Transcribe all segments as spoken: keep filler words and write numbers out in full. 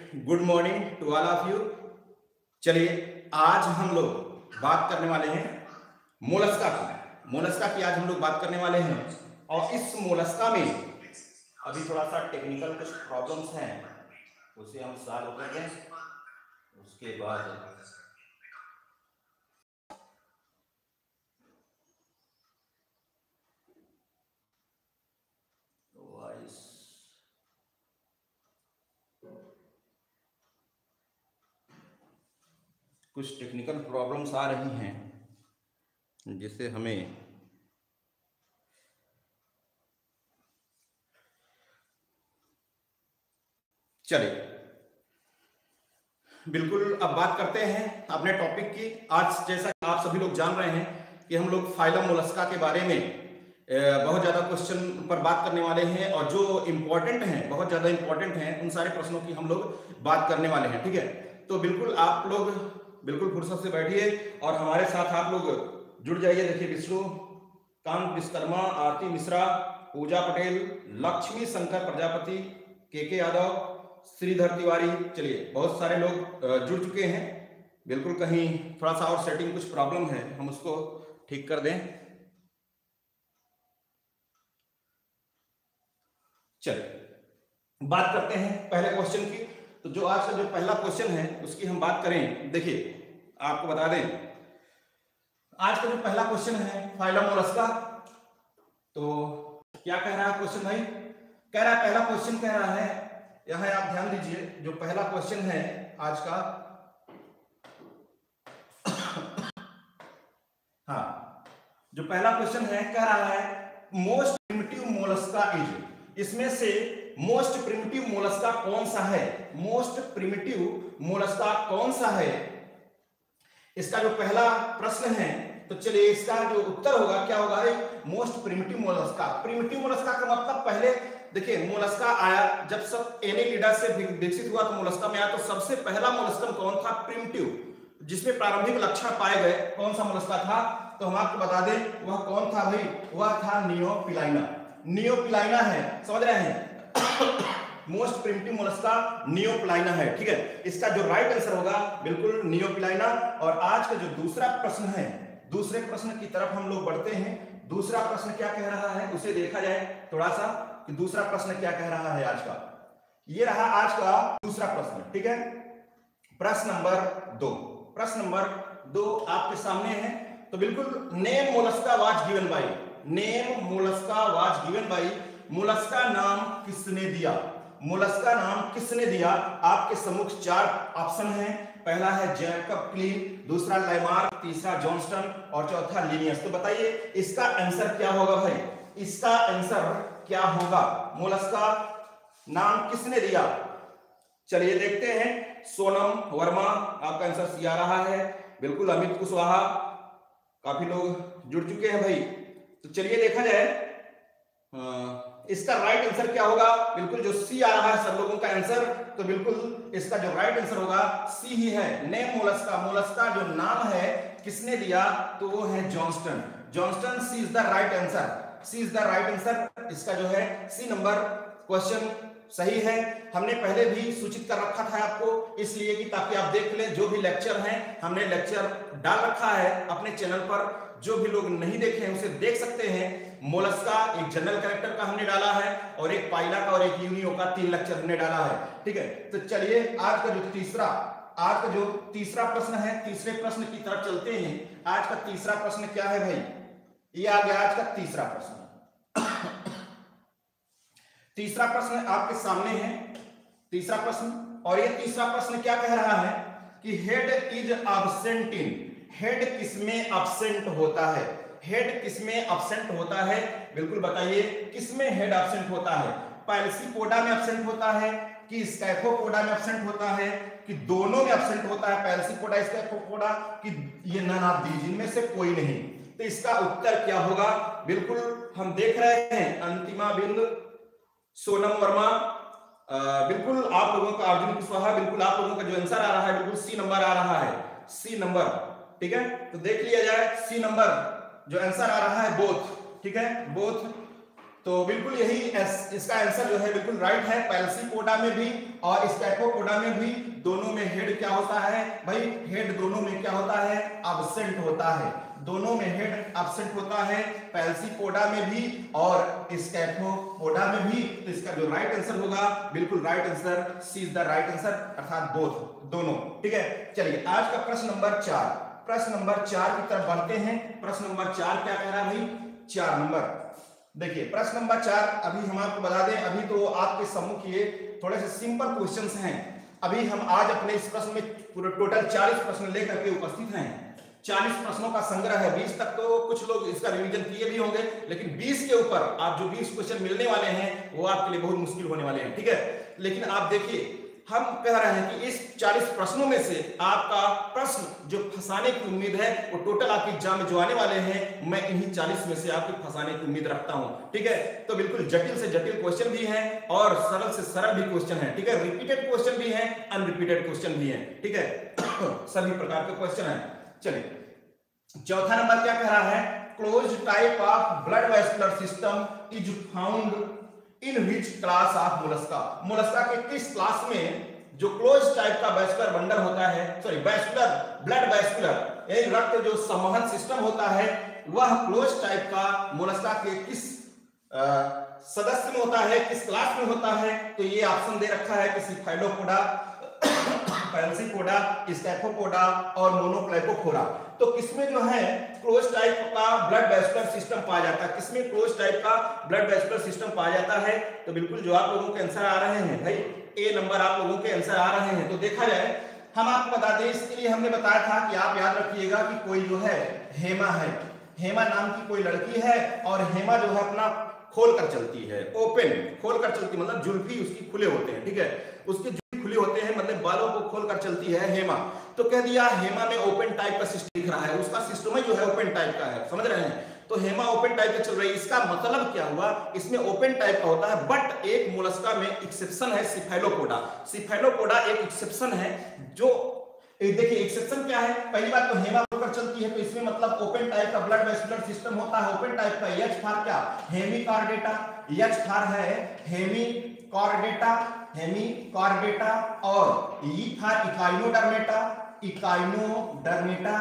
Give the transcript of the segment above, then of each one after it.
Good morning to all of you. चलिए आज हम लोग बात करने वाले हैं मोलस्का की। मोलस्का की आज हम लोग बात करने वाले हैं और इस मोलस्का में अभी थोड़ा सा टेक्निकल कुछ प्रॉब्लम्स हैं, उसे हम सॉल्व करेंगे। उसके बाद कुछ टेक्निकल प्रॉब्लम्स आ रही हैं जिससे हमें चलिए बिल्कुल अब बात करते हैं अपने टॉपिक की। आज जैसा कि आप सभी लोग जान रहे हैं कि हम लोग फाइलम मोलस्का के बारे में बहुत ज़्यादा क्वेश्चन पर बात करने वाले हैं और जो इम्पोर्टेंट हैं, बहुत ज़्यादा इम्पोर्टेंट हैं, उन सारे प्रश्नों की हम लोग बात करने वाले हैं। ठीक है, तो बिल्कुल आप लोग बिल्कुल फुर्सत से बैठिए और हमारे साथ आप लोग जुड़ जाइए। देखिए विष्णु कांत विश्वकर्मा, आरती मिश्रा, पूजा पटेल, लक्ष्मी शंकर प्रजापति, के के यादव, श्रीधर तिवारी, चलिए बहुत सारे लोग जुड़ चुके हैं। बिल्कुल कहीं थोड़ा सा और सेटिंग कुछ प्रॉब्लम है, हम उसको ठीक कर दें। चलिए बात करते हैं पहले क्वेश्चन की। तो जो आज का जो पहला क्वेश्चन है उसकी हम बात करें। देखिए आपको बता दें आज का जो पहला क्वेश्चन है फाइलम मोलस्का, तो क्या कह रहा है क्वेश्चन भाई? कह रहा है, पहला क्वेश्चन कह रहा है, यहां आप ध्यान दीजिए, जो पहला क्वेश्चन है आज का, हाँ जो पहला क्वेश्चन है कह रहा है मोस्ट प्रिमिटिव मोलस्का इज, इसमें से मोस्ट प्रिमिटिव मोलस्का कौन सा है? मोस्ट प्रिमिटिव मोलस्का कौन सा है, इसका जो पहला प्रश्न है। तो चलिए इसका जो उत्तर होगा क्या होगा? Most primitive mollusca. Primitive mollusca का मतलब, पहले देखिए मोलस्का आया, जब सब एनेलिडा से विकसित हुआ तो मोलस्का में आया, तो सबसे पहला मोलस्कन कौन था? प्रिमिटिव, जिसमें प्रारंभिक लक्षण पाए गए। कौन सा मोलस्का था? तो हम आपको बता दें वह कौन था भाई? वह था नियोपिलाइना। नियोपिलाइना है, समझ रहे हैं? मोस्ट प्रिमिटिव मोलस्का नियोपिलाइना है। ठीक है, इसका जो राइट आंसर होगा बिल्कुल नियोपिलाइना। और आज का जो दूसरा प्रश्न है, दूसरे प्रश्न की तरफ हम लोग बढ़ते हैं। दूसरा प्रश्न क्या कह रहा है उसे देखा जाए थोड़ा सा, कि दूसरा प्रश्न क्या कह रहा है आज का। ये रहा आज का दूसरा प्रश्न। ठीक है, प्रश्न नंबर दो। प्रश्न नंबर दो आपके सामने है। तो बिल्कुल name mollusca was given by, name mollusca was given by, mollusca नाम किसने दिया? मोलस्का नाम किसने दिया? आपके सम्मुख चार ऑप्शन हैं। पहला है जैकब क्लीन, दूसरा लैमार्क, तीसरा जॉनस्टन और चौथा लिनियस। तो बताइए इसका आंसर क्या होगा भाई? इसका आंसर क्या होगा? मोलस्का नाम किसने दिया? चलिए देखते हैं। सोनम वर्मा, आपका आंसर सी आ रहा है। बिल्कुल अमित कुशवाहा, काफी लोग जुड़ चुके हैं भाई। तो चलिए देखा जाए आ, इसका राइट आंसर क्या होगा? बिल्कुल जो सी आ रहा है सब लोगों का आंसर, तो बिल्कुल इसका जो राइट आंसर होगा सी ही है। नेम मोलस्का, मोलस्का जो नाम है किसने दिया? तो वो है Johnston. Johnston, C is the right answer, C is the right answer. इसका जो है सी नंबर क्वेश्चन सही है। हमने पहले भी सूचित कर रखा था आपको, इसलिए कि ताकि आप देख लें जो भी लेक्चर हैं, हमने लेक्चर डाल रखा है अपने चैनल पर। जो भी लोग नहीं देखे हैं उसे देख सकते हैं। मोलस्का एक जनरल कैरेक्टर का हमने डाला है और एक पाइला का और एक यूनियो का तीन लेक्चर हमने डाला है। ठीक है, तो चलिए आज का जो तीसरा आज का जो तीसरा प्रश्न है, तीसरे प्रश्न की तरफ चलते हैं। आज का तीसरा प्रश्न क्या है भाई? ये आ गया आज का तीसरा प्रश्न। तीसरा प्रश्न आपके सामने है, तीसरा प्रश्न। और ये तीसरा प्रश्न क्या कह रहा है कि head is absent in, head किसमें एब्सेंट होता है? हेड किसमें एब्सेंट होता है? बिल्कुल बताइए किसमें हेड एब्सेंट होता है? पैल्सीपोडा में एब्सेंट होता है कि स्कैफोपोडा में एब्सेंट होता है कि दोनों में एब्सेंट होता है? पैल्सीपोडा, स्कैफोपोडा कि ये नन ऑफ दीज, इनमें से कोई नहीं? तो इसका उत्तर क्या होगा? बिल्कुल हम देख रहे हैं अंतिमा बिंदु, सोनम वर्मा, आ, बिल्कुल आप लोगों का, अर्जुन कुशवाहा, बिल्कुल आप लोगों का जो आंसर आ रहा है बिल्कुल सी नंबर आ रहा है, सी नंबर। ठीक है, तो देख लिया जाए सी नंबर जो आंसर आ रहा है बोथ। ठीक है, बोथ तो बिल्कुल यही इसका आंसर जो है बिल्कुल राइट है। पैल्सीपोडा में भी और स्कैफोपोडा में भी दोनों में हेड क्या होता है भाई, हेड दोनों में क्या होता है, एब्सेंट होता है। दोनों में हेड एब्सेंट होता है, पैल्सीपोडा में भी और स्कैफोपोडा में भी। तो इसका जो राइट आंसर होगा बिल्कुल right answer C is the right answer, अर्थात बोथ, दोनों। ठीक है, चलिए आज का प्रश्न नंबर चार, प्रश्न नंबर चार की तरफ बढ़ते हैं। प्रश्न नंबर चार क्या कह रहा है भाई, चार नंबर देखिए प्रश्न नंबर चार। अभी हम आपको बता दें, अभी तो आपके सम्मुख ये थोड़े से सिंपल क्वेश्चंस हैं। अभी हम आज अपने इस प्रश्न में पूरे टोटल चालीस प्रश्न लेकर के उपस्थित हैं। चालीस प्रश्नों का संग्रह है। बीस तक तो कुछ लोग इसका रिवीजन किए भी होंगे, लेकिन बीस के ऊपर आप जो बीस क्वेश्चन मिलने वाले हैं वो आपके लिए बहुत मुश्किल होने वाले हैं। ठीक है, लेकिन आप देखिए हम कह रहे हैं कि इस चालीस प्रश्नों में से आपका प्रश्न जो फंसाने की उम्मीद है वो टोटल आपके एग्जाम में जो आने वाले हैं, मैं इन्हीं चालीस में से आपके फंसाने की उम्मीद रखता हूं। ठीक है, तो बिल्कुल जटिल से जटिल क्वेश्चन भी हैं और सरल से सरल भी क्वेश्चन है। ठीक है, रिपीटेड क्वेश्चन भी हैं, अनरिपीटेड क्वेश्चन भी हैं। ठीक है, सभी प्रकार के क्वेश्चन हैं। चलिए चौथा नंबर क्या कह रहा है, close type of blood vascular system is found in which class of mollusca. Mollusca के किस क्लास में जो क्लोज टाइप का वेस्कुलर बंडल होता है, सॉरी वेस्कुलर ब्लड वेस्कुलर यानी रक्त जो संवहन सिस्टम होता है, वह क्लोज टाइप का मोलस्का के किस आ, सदस्य में होता है, किस क्लास में होता है। तो ये ऑप्शन दे रखा है कि सिफाइलोपोडा, पैल्सीपोडा, स्कैफोपोडा और मोनोक्लेपोफोरा। तो किसमें जो है क्लोज टाइप का ब्लड वेस्कुलर सिस्टम पाया जाता है, किसमें क्लोज टाइप का ब्लड वेस्कुलर सिस्टम पाया जाता है। तो बिल्कुल जो आप लोगों के आंसर आ रहे हैं भाई, ए नंबर आप लोगों के आंसर आ रहे हैं। तो देखा जाए, हम आपको बता दें, इसके लिए हमने बताया था कि आप याद रखिएगा कि कोई जो है हेमा है, हेमा नाम की कोई लड़की है और हेमा जो है अपना खोल कर चलती है, ओपन खोल कर चलती मतलब जुल्फी उसकी खुले होते हैं। ठीक है, उसके जुल्फी खुले होते हैं मतलब बालों को खोल कर चलती है हेमा। तो कह दिया हेमा में ओपन टाइप का सिस्टम दिख रहा है, उसका सिस्टम है जो है ओपन टाइप का है, समझ रहे हैं। तो हेमा ओपन टाइप का चल रही है, इसका मतलब क्या हुआ, इसमें ओपन टाइप का होता है। बट एक मोलस्का में एक्सेप्शन है, सिफाइलोपोडा। सिफाइलोपोडा एक एक्सेप्शन है। जो देखिए एक्सेप्शन क्या है, पहली बात तो हेमा होकर चलती है, तो इसमें मतलब ओपन टाइप का ब्लड वेस्कुलर सिस्टम होता है। ओपन टाइप का एच फॉर क्या, हेमिकॉर्डेटा, एच फॉर है हेमिकॉर्डेटा, हेमिकॉर्डेटा और ई फॉर इकाइनोडर्मेटा, इकाइनोडर्मेटा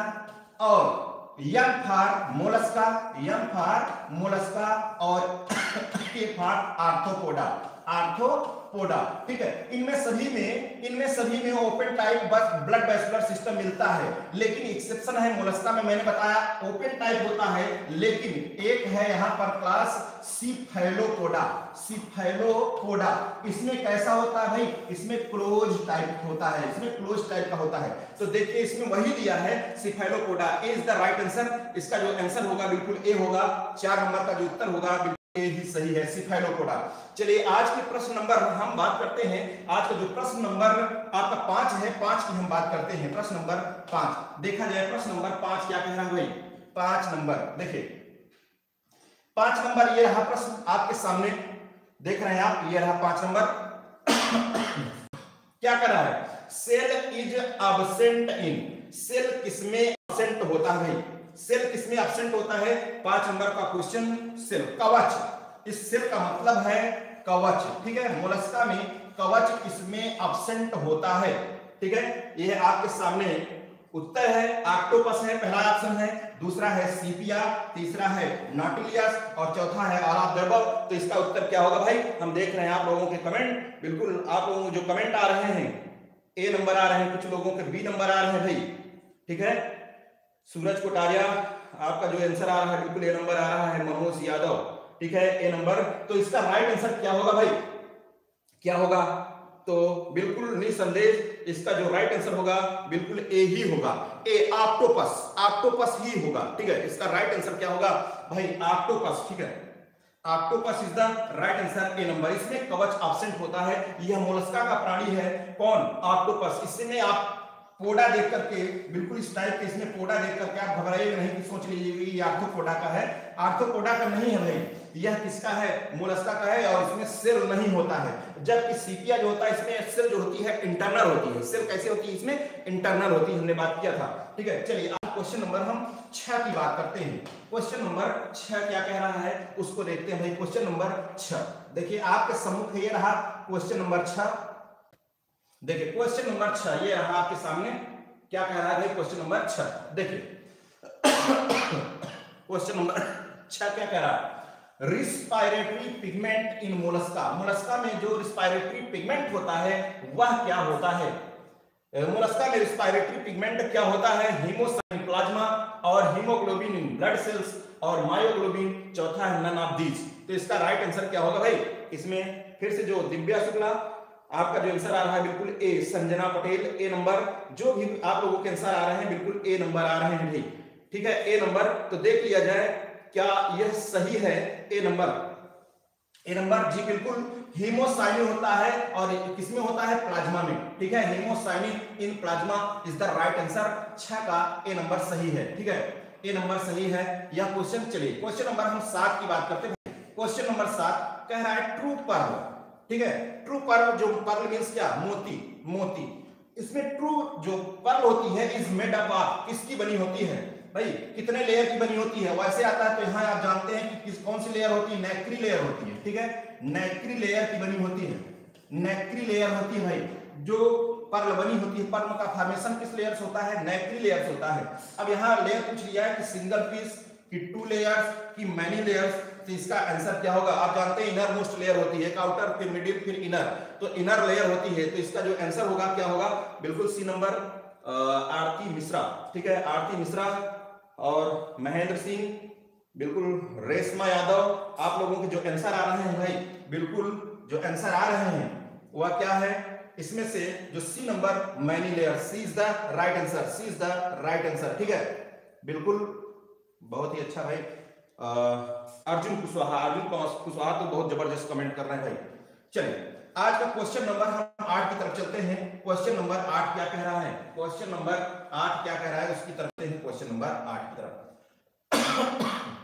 और M for mollusca, M for mollusca और के फॉर आर्थ्रोपोडा, आर्थ्रोपोडा। ठीक है, इनमें सभी में इनमें सभी में ओपन टाइप बस ब्लड वेस्कुलर सिस्टम मिलता है, लेकिन एक्सेप्शन है मोलस्का में, मैंने बताया ओपन टाइप होता है। लेकिन एक है यहां पर क्लास सिफाइलोपोडा, सिफाइलोपोडा। इसमें कैसा होता है भाई, इसमें क्लोज टाइप होता है, इसमें क्लोज टाइप का होता है। तो देखिए इसमें वही दिया है cephalopoda, A is the right answer. इसका जो आंसर होगा बिल्कुल ए होगा, चार नंबर का जो उत्तर होगा ये ही सही है, सिफाइलोपोडा। चलिए आज के प्रश्न नंबर हम बात करते हैं। आज का जो प्रश्न नंबर आपका पांच है, पांच की हम बात करते हैं। प्रश्न नंबर पांच देखा जाए, प्रश्न नंबर पांच क्या कह रहा है भाई, पांच नंबर देखिए, पांच नंबर ये रहा प्रश्न आपके सामने, देख रहे हैं आप, ये रहा पांच नंबर। क्या कर रहा है, shell is absent in, shell किसमें एब्सेंट होता है भाई, सेल किसमें एब्सेंट होता है। पांच नंबर का क्वेश्चन, सेल कवच, इस सेल का मतलब है कवच। ठीक है, मोलस्का में कवच किसमें एब्सेंट होता है। ठीक है, ये आपके सामने उत्तर है, ऑक्टोपस है पहला ऑप्शन है, दूसरा है सीपिया, तीसरा है नॉटिलियस और चौथा है ऑल ऑफ द अबव। तो इसका उत्तर क्या होगा भाई, हम देख रहे हैं आप लोगों के कमेंट, बिल्कुल आप लोगों को जो कमेंट आ रहे हैं ए नंबर आ रहे हैं, कुछ लोगों के बी नंबर आ रहे हैं भाई। ठीक है, सूरज कोटारिया आपका जो आंसर आ रहा है बिल्कुल ए नंबर आ रहा है, मनोज यादव। ठीक है, ए नंबर। तो इसका राइट आंसर क्या होगा भाई, क्या होगा, तो बिल्कुल निसंदेह इसका जो राइट आंसर होगा बिल्कुल ए ही होगा, ए ऑक्टोपस, ऑक्टोपस ही होगा। ठीक है, इसका राइट आंसर क्या होगा भाई, ऑक्टोपस। ठीक है, octopus is the right answer, A number. इसमें कवच एब्सेंट होता है, यह मोलस्का का प्राणी है, कौन, ऑक्टोपस। इसमें आप पोडा देख करके बिल्कुल इस टाइप के, इसमें पोडा देख करके आप घबराइए नहीं कि सोच लीजिए ये आर्थ्रोपोडा का है, आर्थ्रोपोडा का नहीं है भाई, यह किसका है, मोलस्का का है और इसमें सेल नहीं होता है। जबकि सीपिया जो होता है इसमें सेल जो होती है इंटरनल होती है। सेल कैसे होती है, इसमें इंटरनल होती है, हमने बात किया था। ठीक है, चलिए क्वेश्चन नंबर हम छह की बात करते हैं। क्वेश्चन नंबर छह क्या कह रहा है उसको देखते हैं भाई। क्वेश्चन नंबर छह देखिए आपके सम्मुख ये रहा क्वेश्चन नंबर छह। देखिए क्वेश्चन नंबर छह ये रहा आपके सामने, क्या कह रहा है भाई क्वेश्चन नंबर छह। देखिए क्वेश्चन नंबर छह क्या कह रहा है, respiratory pigment in mollusca. Mollusca में जो रिस्पायरेटरी पिगमेंट होता है वह क्या होता है। मोलस्का में रिस्पायरेटरी पिगमेंट क्या होता है, हीमोसाइन प्लाज्मा और हीमोग्लोबिन इन ब्लड सेल्स और मायोग्लोबिन चौथा है नन ऑफ दीज। तो इसका राइट आंसर क्या होगा भाई। इसमें फिर से जो दिव्या शुक्ला आपका जो आंसर आ रहा है बिल्कुल A, Sanjana Patel A number, जो भी आप लोगों के आंसर आ रहे हैं बिल्कुल ए नंबर आ रहे हैं भाई, ठीक है ए नंबर। तो देख लिया जाए क्या यह सही है ए नंबर। ए नंबर जी बिल्कुल हीमोसाइनिन होता है और किसमें होता है, प्लाज्मा में, ठीक है। Haemocyanin in plasma is the right answer. छह का ए नंबर सही है, ठीक है ए नंबर सही है यह क्वेश्चन। चलिए क्वेश्चन नंबर हम सात की बात करते हैं। क्वेश्चन नंबर सात कह रहा है ट्रू पर्ल, ठीक है। ट्रू पर्ल, जो पर्ल मींस क्या, मोती, मोती। इसमें ट्रू जो पर्ल होती है इज मेड अप ऑफ, किसकी बनी होती है भाई, कितने लेयर की बनी होती है। वैसे आता है तो यहाँ आप जानते हैं कि किस कौन सी लेयर होती है, नैक्री लेयर होती है, ठीक है नैक्री लेयर की बनी होती है, नैक्री लेयर होती है भाई। जो पर्ल बनी होती है, पर्ल का फॉर्मेशन किस लेयर से होता है, नैक्री लेयर से होता है। अब यहाँ लेयर पूछ लिया है कि सिंगल पीस की टू लेयर्स की मैनी लेयर्स, तो इसका आंसर क्या होगा। आप जानते हैं इनर मोस्ट लेयर होती है, आउटर फिर मिडिल फिर इनर, तो इनर लेयर होती है। तो इसका जो आंसर होगा क्या होगा, बिल्कुल सी नंबर आरती मिश्रा, ठीक है आरती मिश्रा और महेंद्र सिंह, बिल्कुल रेशमा यादव। आप लोगों के जो आंसर आ रहे हैं भाई, बिल्कुल जो आंसर आ रहे हैं वह क्या है, इसमें से जो C number many layer, C is the right answer, C is the right answer, ठीक है बिल्कुल बहुत ही अच्छा भाई। अर्जुन कुशवाहा, अर्जुन कुशवाहा तो बहुत जबरदस्त कमेंट कर रहे हैं भाई। चलिए आज का क्वेश्चन नंबर हम आठ की तरफ चलते हैं। क्वेश्चन नंबर आठ क्या कह रहा है, क्वेश्चन नंबर आठ क्या कह रहा है उसकी तरफ हैं। क्वेश्चन नंबर आठ की तरफ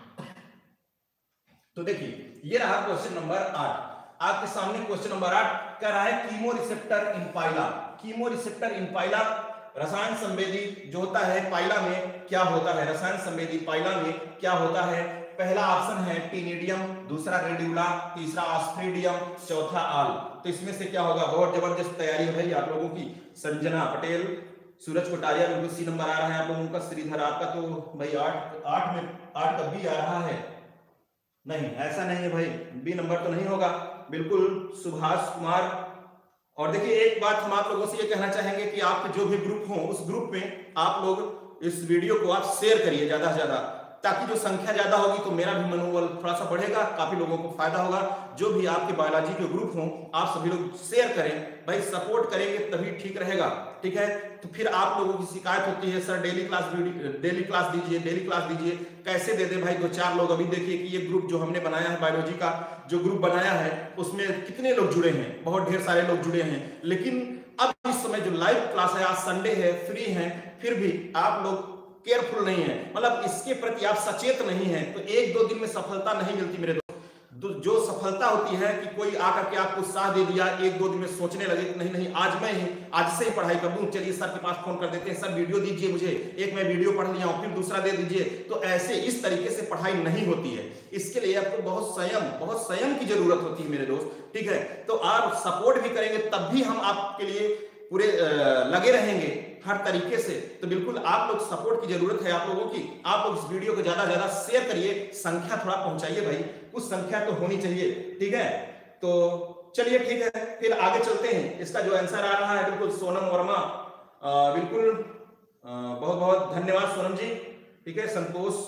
तो देखिए ये रहा क्वेश्चन नंबर आठ आपके सामने। क्वेश्चन नंबर आठ कह रहा है chemoreceptor in Pila. Chemoreceptor in Pila, रसायन संवेदी जो होता है पाइला में क्या होता है, रसायन संवेदी पाइला में क्या होता है। पहला ऑप्शन है टीनिडियम, दूसरा रेडिकुला, तीसरा ऑस्ट्रेडियम, चौथा आल। तो इसमें से क्या होगा, बहुत जबरदस्त तैयारी है भाई आप लोगों की। संजना पटेल, सूरज कोटारिया बिल्कुल सी नंबर आ रहा है आप लोगों का। श्रीधर आपका तो भाई आठ आठ में आठ का बी आ रहा है, नहीं ऐसा नहीं है भाई, बी नंबर तो नहीं होगा बिल्कुल। सुभाष कुमार। और देखिए एक बात हम आप लोगों से ये कहना चाहेंगे कि आपके जो भी ग्रुप हो उस ग्रुप में आप लोग इस वीडियो को आप शेयर करिए ज्यादा से ज्यादा, ताकि जो संख्या ज्यादा होगी तो मेरा भी मनोबल थोड़ा सा बढ़ेगा, काफी लोगों को फायदा होगा। जो भी आपके बायोलॉजी के ग्रुप हो आप सभी लोग शेयर करें भाई, सपोर्ट करेंगे तभी ठीक रहेगा, ठीक है। तो फिर आप लोगों की शिकायत होती है sir daily class daily class दीजिए डेली क्लास दीजिए, कैसे दे दे भाई। दो चार लोग अभी देखिए कि ये ग्रुप जो हमने बनाया है बायोलॉजी का जो ग्रुप बनाया है उसमें कितने लोग जुड़े हैं, बहुत ढेर सारे लोग जुड़े हैं। लेकिन अब इस समय जो लाइव क्लास है, आज संडे है, फ्री है, फिर भी आप लोग केयरफुल नहीं है, मतलब इसके प्रति आप सचेत नहीं है, तो एक दो दिन में सफलता नहीं मिलती मेरे दोस्त। जो सफलता होती है कि कोई आकर के आपको उत्साह दे दिया, एक दो दिन में सोचने लगे कि नहीं नहीं आज मैं ही आज से ही पढ़ाई कर दूं, चलिए सर के पास फोन कर देते हैं, सर वीडियो दीजिए मुझे, एक मैं वीडियो पढ़ लिया हूं फिर दूसरा दे दीजिए। तो ऐसे इस तरीके से पढ़ाई नहीं होती है। इसके लिए आपको बहुत संयम बहुत संयम की जरूरत होती है मेरे दोस्त, ठीक है। तो आप सपोर्ट भी करेंगे तब भी हम आपके लिए पूरे लगे रहेंगे हर तरीके से। तो बिल्कुल आप लोग सपोर्ट की जरूरत है आप लोगों की। आप लोग इस वीडियो को ज्यादा ज्यादा शेयर करिए, संख्या थोड़ा पहुंचाइए भाई, कुछ संख्या तो होनी चाहिए, ठीक है। तो चलिए ठीक है फिर आगे चलते हैं। इसका जो आंसर आ रहा है बिल्कुल सोनम वर्मा, बिल्कुल बहुत बहुत धन्यवाद सोनम जी, ठीक है। संतोष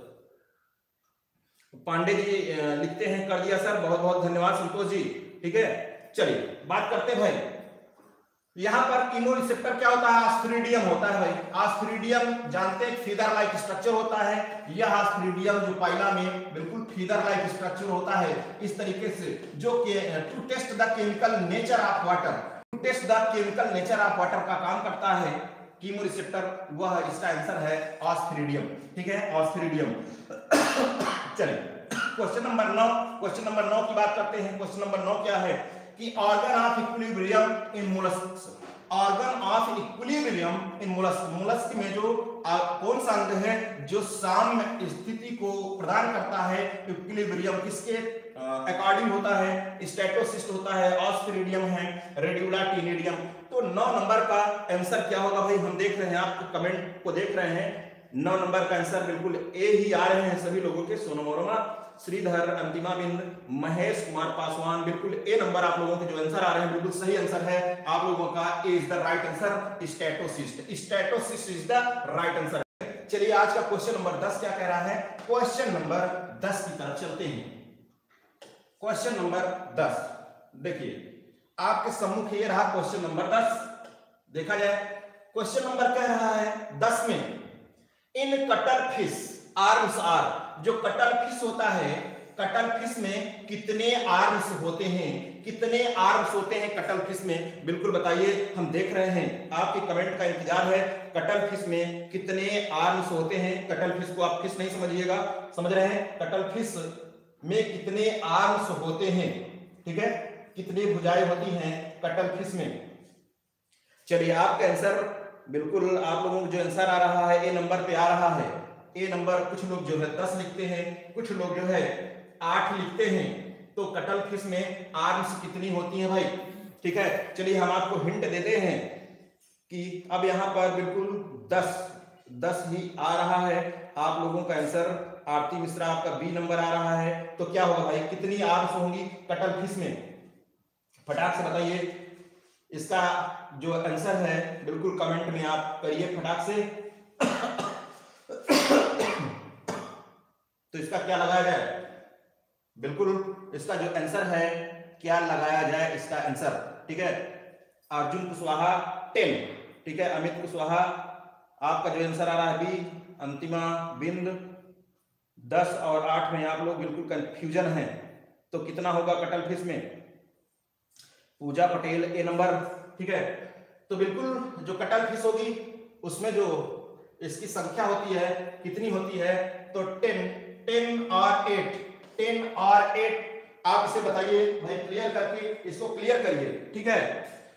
पांडे जी लिखते हैं कर दिया सर, बहुत बहुत धन्यवाद संतोष जी, ठीक है। चलिए बात करते हैं भाई, यहां पर कीमो रिसेप्टर क्या होता है, आस्ट्रिडियम होता है भाई। आस्ट्रिडियम जानते हैं फीदर लाइक स्ट्रक्चर होता है। यह आस्ट्रिडियम जो पाइला में बिल्कुल फीदर लाइक स्ट्रक्चर होता है इस तरीके से, जो to test the chemical nature of water, to test the chemical nature of water का काम करता है कीमो रिसेप्टर, वह इसका आंसर है ऑस्ट्रिडियम, ठीक है ऑस्ट्रिडियम। चलिए क्वेश्चन नंबर नौ, क्वेश्चन नंबर नौ की बात करते हैं। क्वेश्चन नंबर नौ क्या है कि organ of equilibrium in mollusc, organ of equilibrium in mollusc. Mollusc में जो आ, कौन सा अंग है जो साम्य स्थिति को प्रदान करता है, इक्विलिब्रियम किसके अकॉर्डिंग होता है, स्टेटोसिस्ट होता है, ऑस्फिरिडियम है, रेडिकुला टीनिडियम। तो नौ नंबर का आंसर क्या होगा भाई, हम देख रहे हैं, आप कमेंट को देख रहे हैं, नौ नंबर का आंसर बिल्कुल ए ही आ रहे हैं सभी लोगों के। सोनम वर्मा, श्रीधर, अंतिमा बिंद, महेश कुमार पासवान, बिल्कुल ए नंबर आप लोगों के जो आंसर आ रहे हैं बिल्कुल सही आंसर है आप लोगों का। A is the right answer, statocyst. Statocyst is the right answer. चलिए आज का क्वेश्चन नंबर दस क्या कह रहा है, क्वेश्चन नंबर दस की तरफ चलते हैं। क्वेश्चन नंबर दस देखिए आपके सम्मुख ये रहा क्वेश्चन नंबर दस। देखा जाए क्वेश्चन नंबर कह रहा है दस में, इन कटल फिश आर्म्स आर, जो कटल फिश होता है, कटल फिश में कितने आर्म्स होते हैं, कितने आर्म्स होते हैं कटल फिश में, बिल्कुल बताइए। हम देख रहे हैं, आपके कमेंट का इंतजार है। कटल फिश में कितने आर्म्स होते हैं, कटल फिश को आप फिश नहीं समझिएगा, समझ रहे हैं, कटल फिश में कितने आर्म्स होते हैं, ठीक है, कितनी भुजाएं होती हैं कटल फिश में। चलिए आपका आंसर बिल्कुल, आप लोगों को जो आंसर आ रहा है ए नंबर पे आ रहा है। ए नंबर कुछ लोग जो है दस लिखते हैं, कुछ लोग जो है आठ लिखते हैं। तो कटल फिश में आर्म्स कितनी होती हैं भाई, ठीक है। चलिए हम आपको हिंट देते हैं कि अब यहाँ पर बिल्कुल दस दस ही आ रहा है आप लोगों का आंसर। आरती मिश्रा आपका बी नंबर आ रहा है। तो क्या होगा भाई, कितनी आर्म्स होंगी कटल फिश में, फटाक से बताइए। इसका जो आंसर है बिल्कुल कमेंट में आप करिए फटाक से। तो इसका क्या लगाया जाए, बिल्कुल इसका जो आंसर है क्या लगाया जाए इसका आंसर, ठीक है। अर्जुन कुशवाहा टेन, ठीक है। अमित कुशवाहा आपका जो आंसर आ रहा है बी। अंतिमा बिंद दस और आठ में आप लोग बिल्कुल कंफ्यूजन है। तो कितना होगा कटल फिश में, पूजा पटेल ए नंबर, ठीक है। तो बिल्कुल जो कटल फिश होगी उसमें जो इसकी संख्या होती है कितनी होती है, तो टेन टेन और एट, टेन और एट आप इसे बताइए भाई, क्लियर करके इसको क्लियर करिए, ठीक है।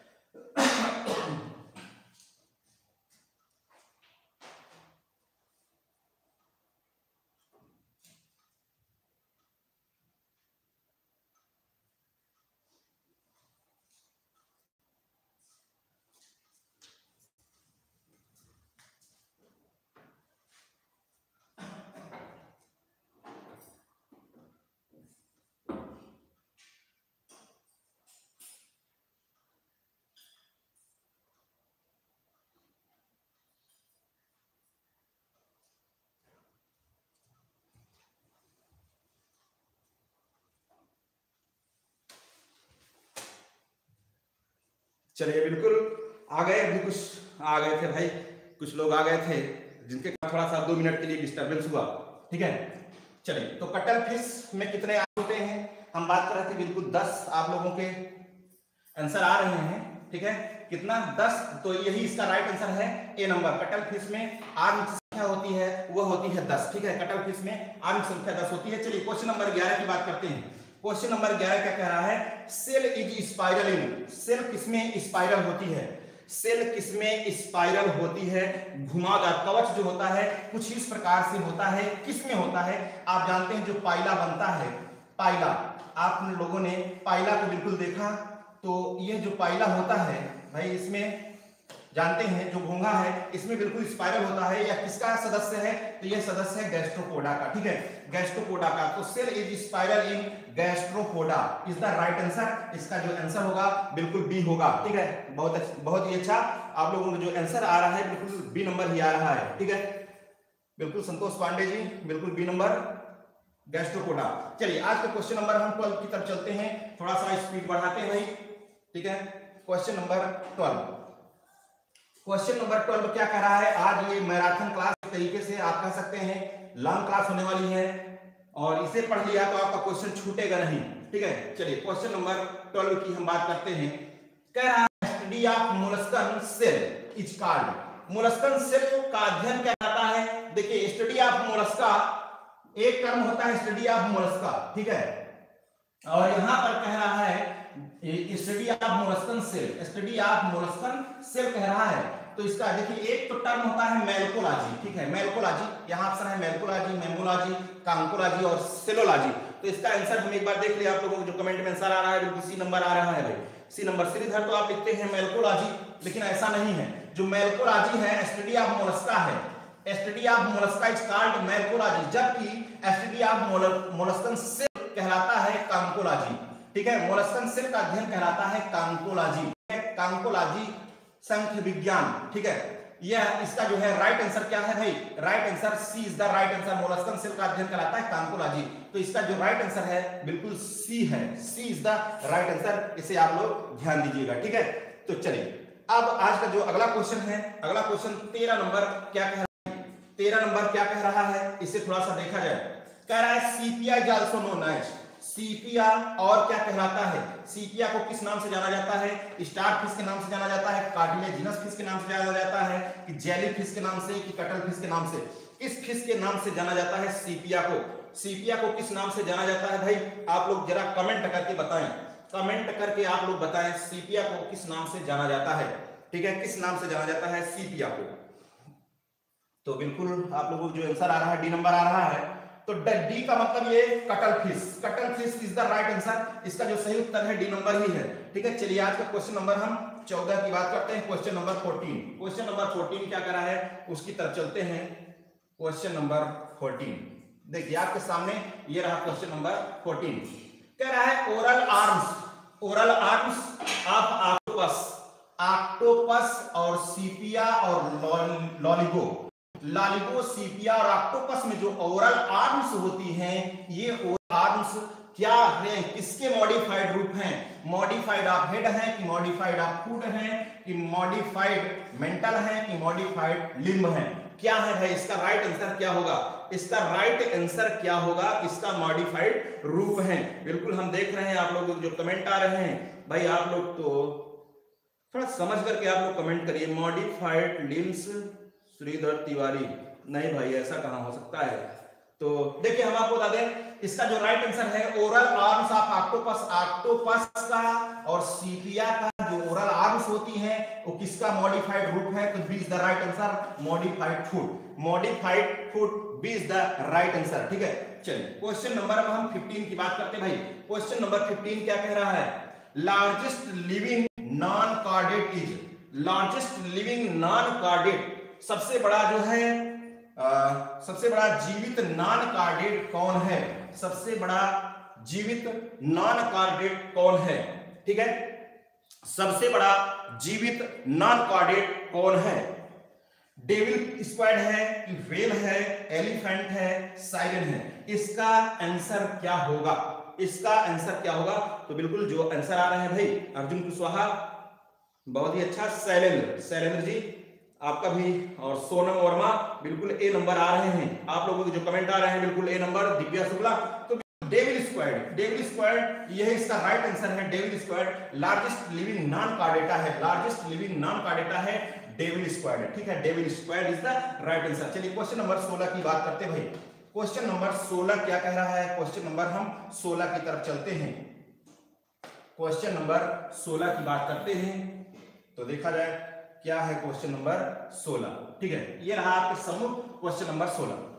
चलिए बिल्कुल आ गए, अभी कुछ आ गए थे भाई, कुछ लोग आ गए थे जिनके थोड़ा सा दो मिनट के लिए डिस्टरबेंस हुआ, ठीक है। चलिए तो कटल फिश में कितने आर्म होते हैं हम बात कर रहे थे, बिल्कुल दस आप लोगों के आंसर आ रहे हैं, ठीक है। कितना, दस। तो यही इसका राइट आंसर है ए नंबर। कटल फिश में आर्म की संख्या होती है वह होती है दस, ठीक है। कटल फिश में आर्म की संख्या दस होती है। चलिए क्वेश्चन नंबर ग्यारह की बात करते हैं। क्वेश्चन नंबर ग्यारह क्या कह रहा है, shell is spiral in, shell किसमें स्पाइरल होती है, सेल किसमें स्पाइरल होती है, घुमावदार कवच जो होता है कुछ इस प्रकार से होता है, किसमें होता है, आप जानते हैं जो पाइला बनता है, पाइला, आप लोगों ने पाइला को बिल्कुल देखा। तो ये जो पाइला होता है भाई, इसमें जानते हैं जो घोंघा है इसमें बिल्कुल स्पाइरल होता है। या किसका सदस्य है, तो ये सदस्य है गैस्ट्रोपोडा का, ठीक है, गैस्ट्रोपोडा का। तो shell is spiral in gastropoda is the right answer. इसका जो आंसर होगा बिल्कुल बी होगा, ठीक है। बहुत बहुत ही अच्छा, आप लोगों को जो आंसर आ रहा है बिल्कुल बी नंबर ही आ रहा है, ठीक है। बिल्कुल संतोष पांडे जी, बिल्कुल बी नंबर, गैस्ट्रोपोडा। चलिए आज का क्वेश्चन नंबर हम ट्वेल्व की तरफ चलते हैं, थोड़ा सा स्पीड बढ़ाते हैं भाई, ठीक है। Question number twelve, question number twelve क्या कह रहा है, आज ये मैराथन क्लास तरीके से आप कह सकते हैं लॉन्ग क्लास होने वाली है, और इसे पढ़ लिया तो आपका क्वेश्चन छूटेगा नहीं, ठीक है। चलिए क्वेश्चन नंबर ट्वेल्व की हम बात करते हैं। कह रहा है study of molluscan shell is called, molluscan shell का अध्ययन क्या कहता है। देखिए स्टडी ऑफ मोलस्का एक टर्म होता है, स्टडी ऑफ मोलस्का, ठीक है। और यहां पर कह रहा है study of molluscan shell, study of molluscan shell कह रहा है। तो इसका देखिए एक तो टर्म होता है मेलकोलॉजी, ठीक है, मेलकोलॉजी, यहाँ ऑप्शन है मेलकोलॉजी, मेमोलॉजी, कांकोलॉजी और सेलोलॉजी। तो इसका आंसर हम एक बार देख लिया, आप लोगों को जो कमेंट में आंसर आ रहा है बिल्कुल सी नंबर आ रहा है भाई, सी नंबर। श्रीधर तो आप लिखते हैं मेलकोलॉजी, लेकिन ऐसा नहीं है। जो मेलकोलॉजी है स्टडी ऑफ मोलस्का है, study of mollusca is called malacology, जबकि स्टडी ऑफ मोलस्कन सेल कहलाता है कांकोलॉजी, ठीक है। मोलस्कन सेल का अध्ययन कहलाता है कांकोलॉजी, कांकोलॉजी संख्य विज्ञान, ठीक है। यह इसका जो है राइट आंसर क्या है भाई, right answer C is the right answer. Molluscan shell का अध्ययन कहलाता है कांकोलॉजी, तो इसका जो राइट आंसर है बिल्कुल सी है, C is the right answer. इसे आप लोग ध्यान दीजिएगा, ठीक है। तो चलिए अब आज का जो अगला क्वेश्चन है, अगला क्वेश्चन तेरह नंबर क्या कह रहा है, तेरह नंबर क्या कह रहा है, इसे थोड़ा सा देखा जाए। कह रहा है sepia is also known as, sepia और क्या कहलाता है, सीपिया को किस नाम से जाना जाता है, स्टार फिश के नाम से जाना जाता है, कार्टिलेजिनस फिश के नाम से जाना जाता है, कि जेली फिश के नाम से, कि कटल फिश के नाम से, किस फिश के नाम से जाना जाता है सीपिया को, सीपिया को किस नाम से जाना जाता है भाई, आप लोग जरा कमेंट करके बताएं, कमेंट करके आप लोग बताएं सीपिया को किस नाम से जाना जाता है, ठीक है, किस नाम से जाना जाता है सीपिया को। तो बिल्कुल आप लोगों को जो आंसर आ रहा है डी नंबर आ रहा है, तो डी का मतलब ये cuttlefish, cuttlefish is the right answer. इसका जो सही उत्तर है डी नंबर ही है, ठीक है। चलिए आज का क्वेश्चन नंबर हम चौदह की बात करते हैं, क्वेश्चन नंबर चौदह। क्वेश्चन नंबर चौदह क्या कर रहा है उसकी तरफ चलते हैं। क्वेश्चन नंबर चौदह देखिए आपके सामने ये रहा क्वेश्चन नंबर चौदह। कह रहा है oral arms, oral arms of octopus, octopus और सीपिया और लॉलिगो, लॉलिगो, सीपिया और ऑक्टोपस में जो ओरल आर्म्स होती हैं, ये ओरल आर्म्स क्या है, किसके मॉडिफाइड रूप हैं, मॉडिफाइड ऑफ हेड हैं, कि मॉडिफाइड ऑफ फुट हैं, कि मॉडिफाइड मेंटल हैं, कि मॉडिफाइड लिम्ब हैं, क्या है भाई इसका राइट आंसर क्या होगा, इसका राइट आंसर क्या होगा, इसका मॉडिफाइड रूप है। बिल्कुल हम देख रहे हैं आप लोग जो कमेंट आ रहे हैं भाई, आप लोग तो थोड़ा समझ करके आप लोग कमेंट करिए। मॉडिफाइड लिम्स श्रीधर तिवारी, नहीं भाई ऐसा कहां हो सकता है। तो देखिए हम आपको बता दें इसका जो राइट आंसर है oral arms of octopus, octopus का और सीपिया का जो ओरल आर्म्स होती हैं वो किसका मॉडिफाइड रूप है, तो B is the right answer, modified foot, modified foot B is the right answer, ठीक है। चलिए क्वेश्चन नंबर अब हम पंद्रह की बात करते हैं भाई। क्वेश्चन नंबर पंद्रह क्या कह रहा है, largest living non chordate is, largest living non chordate, सबसे बड़ा जो है आ, सबसे बड़ा जीवित नॉन कार्डेट कौन है, सबसे बड़ा जीवित नॉन कार्डेट कौन है, ठीक है, सबसे बड़ा जीवित नॉन कार्डेट कौन है, डेविल स्क्वाड है, कि व्हेल है, एलिफेंट है, साइरन है, इसका आंसर क्या होगा, इसका आंसर क्या होगा। तो बिल्कुल जो आंसर आ रहा है भाई अर्जुन कुशवाहा, बहुत ही अच्छा, शैलेंद्र, शैलेंद्र जी आपका भी, और सोनम वर्मा बिल्कुल ए नंबर आ रहे हैं, आप लोगों के जो कमेंट आ रहे हैं बिल्कुल ए नंबर, दिव्या शुक्ला, तो डेविल स्क्वाड, डेविल स्क्वाड यही इसका राइट आंसर है, devil squid largest living non chordata है, लार्जेस्ट लिविंग नॉन कार्डेटा है डेविल स्क्वाड, ठीक है, devil squid is the right answer. चलिए क्वेश्चन नंबर सोलह की बात करते हैं भाई। क्वेश्चन नंबर सोलह क्या कह रहा है, क्वेश्चन नंबर हम सोलह की तरफ चलते हैं, क्वेश्चन नंबर सोलह की बात करते हैं। तो देखा जाए क्या है क्वेश्चन नंबर सोलह, ठीक है, ये रहा आपके सम्मुख क्वेश्चन नंबर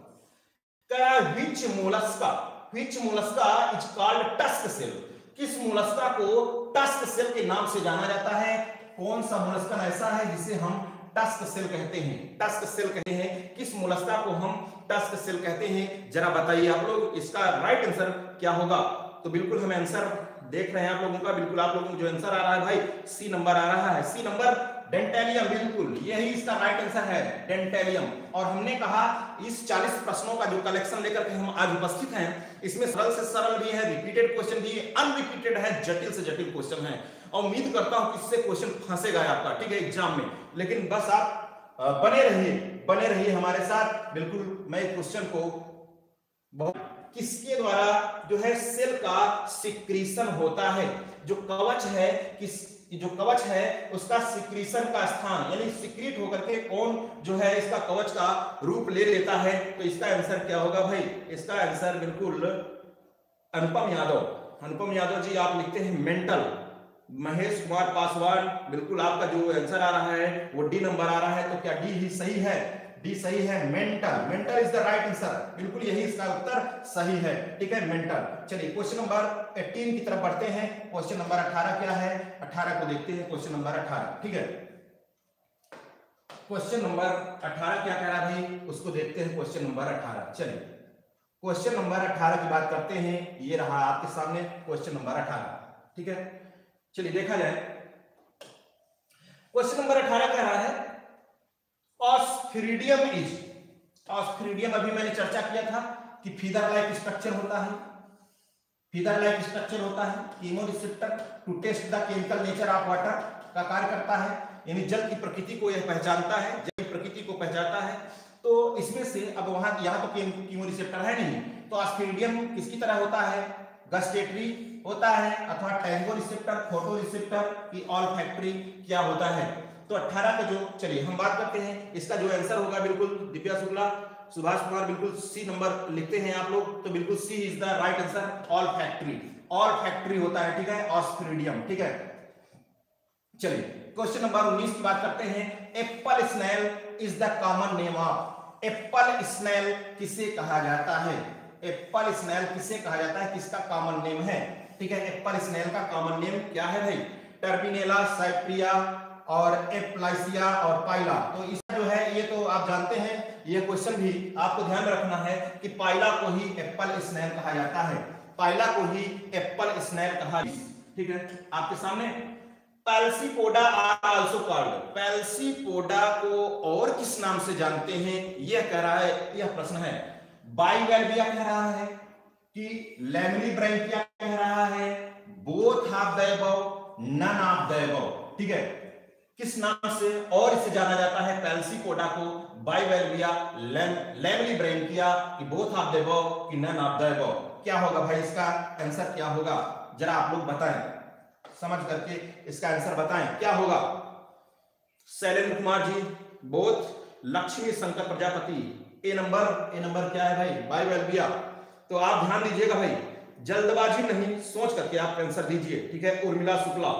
सोलह। Which mollusca, which mollusca is called tusk shell, किस मोलस्का को टस्क सेल के नाम से जाना जाता है, कौन सा मोलस्कन ऐसा है जिसे हम टस्क सेल कहते हैं, टस्क सेल कहते हैं, किस मोलस्का को हम टस्क सेल कहते हैं, जरा बताइए आप लोग इसका राइट आंसर क्या होगा। तो बिल्कुल हमें आंसर देख रहे हैं आप लोगों का, बिल्कुल आप लोगों को जो आंसर आ रहा है भाई सी नंबर आ रहा है, सी नंबर डेंटेलियम, बिल्कुल यही इसका राइट आंसर है डेंटेलियम। और हमने कहा इस चालीस प्रश्नों का जो कलेक्शन लेकर के हम आज उपस्थित हैं, इसमें सरल से सरल भी है, रिपीटेड क्वेश्चन भी है, अनरिपीटेड है, जटिल से जटिल क्वेश्चन है, और उम्मीद करता हूं कि इससे क्वेश्चन फंसेगा आपका, ठीक है, एग्जाम में। लेकिन बस आप बने रहिए, बने रहिए हमारे साथ, बिल्कुल मैं क्वेश्चन को बहुत किसके द्वारा जो है सेल का सिक्रीशन होता है, जो कवच है किस जो कवच है उसका सिक्रीशन का स्थान यानी सिक्रीट होकर के कौन जो है इसका कवच का रूप ले लेता है, तो इसका आंसर क्या होगा भाई, इसका आंसर बिल्कुल अनुपम यादव, अनुपम यादव जी आप लिखते हैं मेंटल, महेश कुमार पासवान, बिल्कुल आपका जो आंसर आ रहा है वो डी नंबर आ रहा है, तो क्या डी ही सही है? डी सही है। Mantle, mantle is the right answer, बिल्कुल यही इसका उत्तर सही है, ठीक है, मेंटल। चलिए क्वेश्चन नंबर अठारह की तरफ बढ़ते हैं। क्वेश्चन नंबर अठारह क्या है? अठारह को देखते हैं, क्वेश्चन नंबर अठारह, ठीक है। क्वेश्चन नंबर अठारह क्या कह रहा है भाई, उसको देखते हैं। क्वेश्चन नंबर अठारह, चलिए क्वेश्चन नंबर अठारह की बात करते हैं। ये रहा आपके सामने क्वेश्चन नंबर अठारह, ठीक है। चलिए देखा जाए, क्वेश्चन नंबर अठारह कह रहा है ऑस्फिरिडियम इज, ऑस्फिरिडियम अभी मैंने चर्चा किया था कि फीदर लाइक स्ट्रक्चर होता है, फीदर लाइक स्ट्रक्चर होता है, chemoreceptor to test the chemical nature of water का कार्य करता है, यानी जल की प्रकृति को यह पहचानता है, जल की प्रकृति को पहचानता है। तो इसमें से अब वहां यहां तो कीमोरिसेप्टर है नहीं, तो ऑस्फिरिडियम किसकी तरह होता है? गस्टेटरी होता है, अथवा टैंगो रिसेप्टर, फोटो रिसेप्टर की ऑल्फैक्टरी क्या होता है? तो अठारह का जो, चलिए हम बात करते हैं, इसका जो आंसर होगा बिल्कुल दिव्या शुक्ला, सुभाष कुमार, बिल्कुल सी नंबर लिखते हैं आप लोग, तो बिल्कुल C is the right answer, olfactory, olfactory होता है, ठीक है, ऑस्फिरिडियम, ठीक है। चलिए क्वेश्चन नंबर उन्नीस की बात करते हैं। Apple snail is the common name of, apple snail किसे कहा जाता है? एप्पल स्नेल किसे कहा जाता है, किसका कॉमन नेम है? ठीक है, एप्पल स्नेल का कॉमन नेम क्या है भाई? टर्बिनेला, साइप्रिया और एप्लाइसिया और पाइला। तो इसका जो है ये तो आप जानते हैं, ये क्वेश्चन भी आपको ध्यान में रखना है कि पाइला को ही एप्पल स्नेल कहा जाता है, पाइला को ही एप्पल स्नेल कहा, ठीक है। आपके सामने pelecypoda are also called, pelecypoda को और किस नाम से जानते हैं, यह कह रहा है, यह प्रश्न है। बाइवेल्विया कह रहा है कि लैमेलिब्रैंकिया कह रहा है, both of the above, none of the above, ठीक है। किस नाम से और इसे जाना जाता है? पेल्सीपोडा को, बाइवेल्विया, लैमेलिब्रैंकिया, कि बोथ ऑफ द अबव, कि नन ऑफ द अबव। क्या होगा भाई इसका आंसर, क्या होगा जरा आप लोग बताएं, समझ करके इसका आंसर बताएं, क्या होगा? Shailendra Kumar ji, both, Laxmi Shankar Prajapati, A number, A number क्या है भाई? बाइवेल्विया। तो आप ध्यान दीजिएगा भाई, जल्दबाजी नहीं, सोच करके आप आंसर दीजिए, ठीक है। उर्मिला शुक्ला,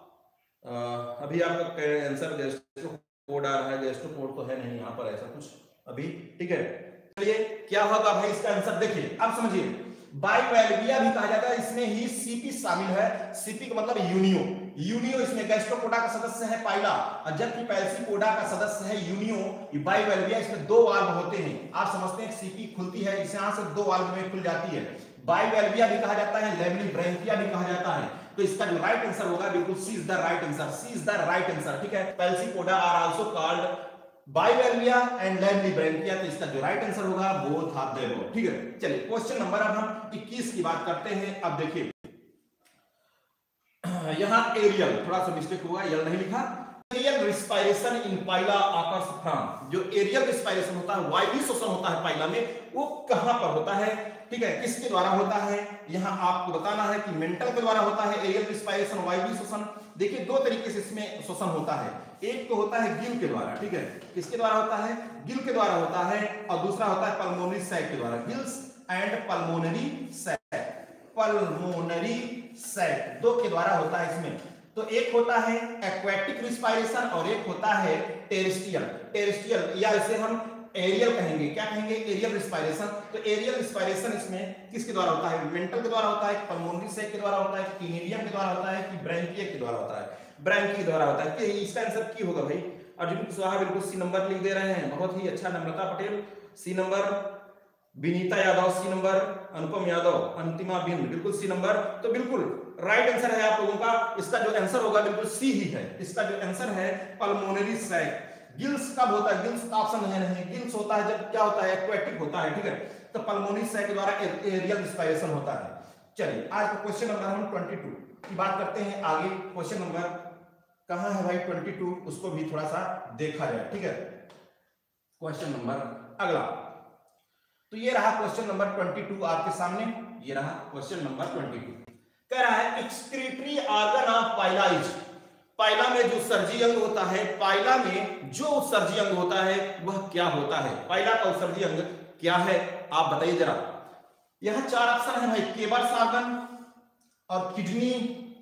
अभी आपका आंसर गैस्ट्रोपोड आ रहा है, गैस्ट्रोपोड तो है नहीं यहाँ पर ऐसा कुछ अभी, ठीक है। चलिए क्या होगा भाई इसका आंसर, देखिए आप समझिए। बाइवेल्विया भी कहा जाता है, इसमें ही सीपी शामिल है, सीपी का मतलब यूनियो, यूनियो इसमें गैस्ट्रोपोडा का सदस्य है पाइला, और जबकि पेल्सीपोडा का सदस्य है यूनियो। बाइवेल्विया इसमें दो वाल्व होते हैं, आप समझते हैं सीपी खुलती है, इस यहां से दो वाल्व में खुल जाती है। बाइवेल्विया भी कहा जाता है, लैमेलिब्रैंकिया भी कहा जाता है। तो इसका जो राइट आंसर होगा बिल्कुल C is the right answer, C is the right answer, ठीक है। Pelecypoda are also called bivalvia and lamellibranchia, तो इसका जो राइट आंसर होगा बोथ ऑफ द अबव, ठीक है। चलिए क्वेश्चन नंबर अब हम इक्कीस की बात करते हैं। अब देखिए यहां एरियल, थोड़ा सा मिस्टेक हुआ, एरियल नहीं लिखा। Aerial respiration in pila occurs from, जो एरियल रिस्पायरेशन होता है, वायवीय श्वसन होता है पाइला में, वो कहां पर होता है, ठीक है, किसके द्वारा होता है? यहां आपको बताना है कि मेंटल के द्वारा होता है एरियल रिस्पायरेशन, वायवीय श्वसन। देखिए दो तरीके से इसमें श्वसन होता है, एक तो होता है गिल के द्वारा, ठीक है, किसके द्वारा होता है? गिल के द्वारा होता है, और दूसरा होता है पल्मोनरी सैक के द्वारा, gills and pulmonary sac, pulmonary sac दो के द्वारा होता है इसमें। तो एक होता है एक्वेटिक रिस्पायरेशन और एक होता है टेरेस्ट्रियल, टेरेस्ट्रियल या इसे हम एरियल कहेंगे, क्या कहेंगे? Aerial respiration. तो एरियल रिस्पायरेशन इसमें किसके द्वारा होता है? मेंटल के द्वारा होता है, पल्मोनरी सैक के द्वारा होता है, कीनेरियम के द्वारा होता है, कि ब्रैंकिया के द्वारा होता है? ब्रैंकी के द्वारा होता है। कि इसका आंसर की होगा भाई? अर्जुन कुशवाहा बिल्कुल सी नंबर लिख दे रहे हैं, बहुत ही अच्छा। Namrata Patel C number, Vinita Yadav C number, Anupam Yadav, Antima Bind बिल्कुल सी नंबर। तो बिल्कुल राइट आंसर है आप लोगों का, इसका जो आंसर होगा बिल्कुल सी ही है। इसका जो आंसर है पल्मोनरी सैक। गिल्स कब होता है? गिल्स का ऑप्शन है नहीं, गिल्स होता है जब क्या होता है? एक्वेटिक होता है, ठीक है। तो पल्मोनरी सैक के द्वारा एरियल रिस्पायरेशन होता है। चलिए आज का क्वेश्चन नंबर हम बाईस की बात करते हैं। आगे क्वेश्चन नंबर कहां है भाई? बाईस, उसको भी थोड़ा सा देखा जाए, ठीक है। क्वेश्चन नंबर अगला, तो ये रहा क्वेश्चन नंबर बाईस आपके सामने, ये रहा क्वेश्चन नंबर बाईस। कह रहा है excretory organ of pila is, pila में जो उत्सर्जी अंग होता है, पाइला में जो उत्सर्जी अंग होता है वह क्या होता है? पाइला का उत्सर्जी अंग क्या है आप बताइए जरा। यहां चार ऑप्शन है भाई, केबर्स ऑर्गन और किडनी,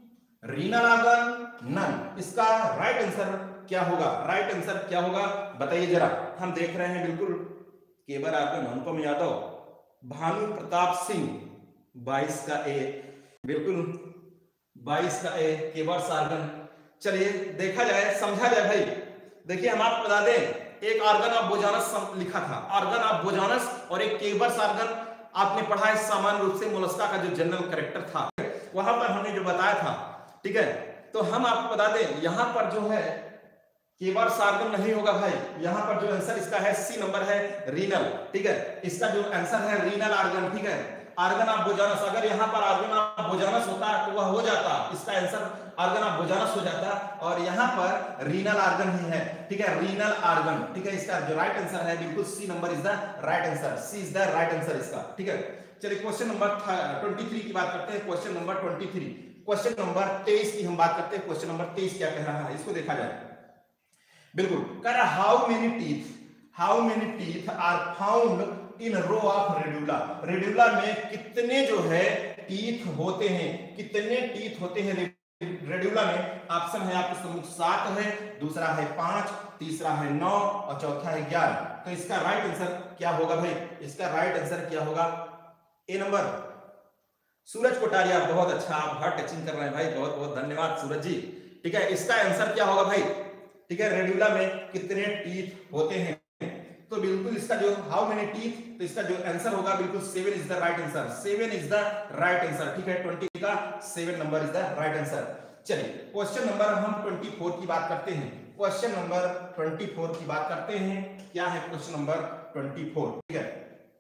रीनल आर्गन नन। इसका राइट आंसर क्या होगा? राइट आंसर क्या होगा बताइए जरा। हम देख रहे हैं बिल्कुल केवल आर्गन अनुपम यादव, भानु प्रताप सिंह, बाईस का ए, बिल्कुल बाईस का ए केवल आर्गन। चलिए देखा जाए, समझा जाए भाई। देखिए हम आपको बता दें, एक आर्गन ऑफ बोजानस लिखा था, आर्गन ऑफ बोजानस, और एक केबर्स आर्गन आपने पढ़ा है सामान्य रूप से मोलस्का का जो जनरल कैरेक्टर था वहां पर हमने जो बताया था, ठीक है। तो हम आपको बता दें यहां पर जो है केबर्स आर्गन नहीं होगा भाई, यहां पर जो आंसर इसका है सी नंबर है रीनल, ठीक है। इसका जो आंसर है रीनल आर्गन, ठीक है। आर्गन ऑफ बोजानस, अगर यहाँ पर आर्गन ऑफ बोजानस होता तो वह हो जाता, इसका आंसर आर्गन ऑफ बोजानस हो जाता, और यहाँ पर रीनल आर्गन ही है, ठीक है, रीनल आर्गन, ठीक है। इसका जो राइट आंसर है बिल्कुल C number is the right answer, C is the right answer इसका, ठीक है। चलिए क्वेश्चन नंबर तेईस की बात करते हैं। क्वेश्चन नंबर तेईस, क्वेश्चन नंबर तेईस की हम बात करते हैं। क्वेश्चन नंबर तेईस क्या कह रहा है इसको देखा जाए। बिल्कुल कह रहा है how many teeth, how many teeth are found in row of radula. Radula में कितने जो है टीथ होते हैं, कितने टीथ होते हैं रेड्यूला में? ऑप्शन है आपके सम्मुख सात है, दूसरा है पांच, तीसरा है नौ और चौथा है ग्यारह। तो इसका राइट आंसर क्या होगा भाई? इसका राइट आंसर क्या होगा? ए नंबर। सूरज कोटारिया बहुत अच्छा, आप हार्ट टचिंग कर रहे हैं भाई, बहुत बहुत धन्यवाद सूरज जी, ठीक है। इसका आंसर क्या होगा भाई? ठीक है, रेड्यूला में कितने टीथ होते हैं? तो बिल्कुल इसका जो हाउ मेनी टीथ, तो इसका जो आंसर होगा बिल्कुल seven is the right answer, seven is the right answer, ठीक है। ट्वेंटी का seven number is the right answer. चलिए क्वेश्चन नंबर हम चौबीस की बात करते हैं। क्वेश्चन नंबर चौबीस की बात करते हैं। क्या है क्वेश्चन नंबर चौबीस? ठीक है,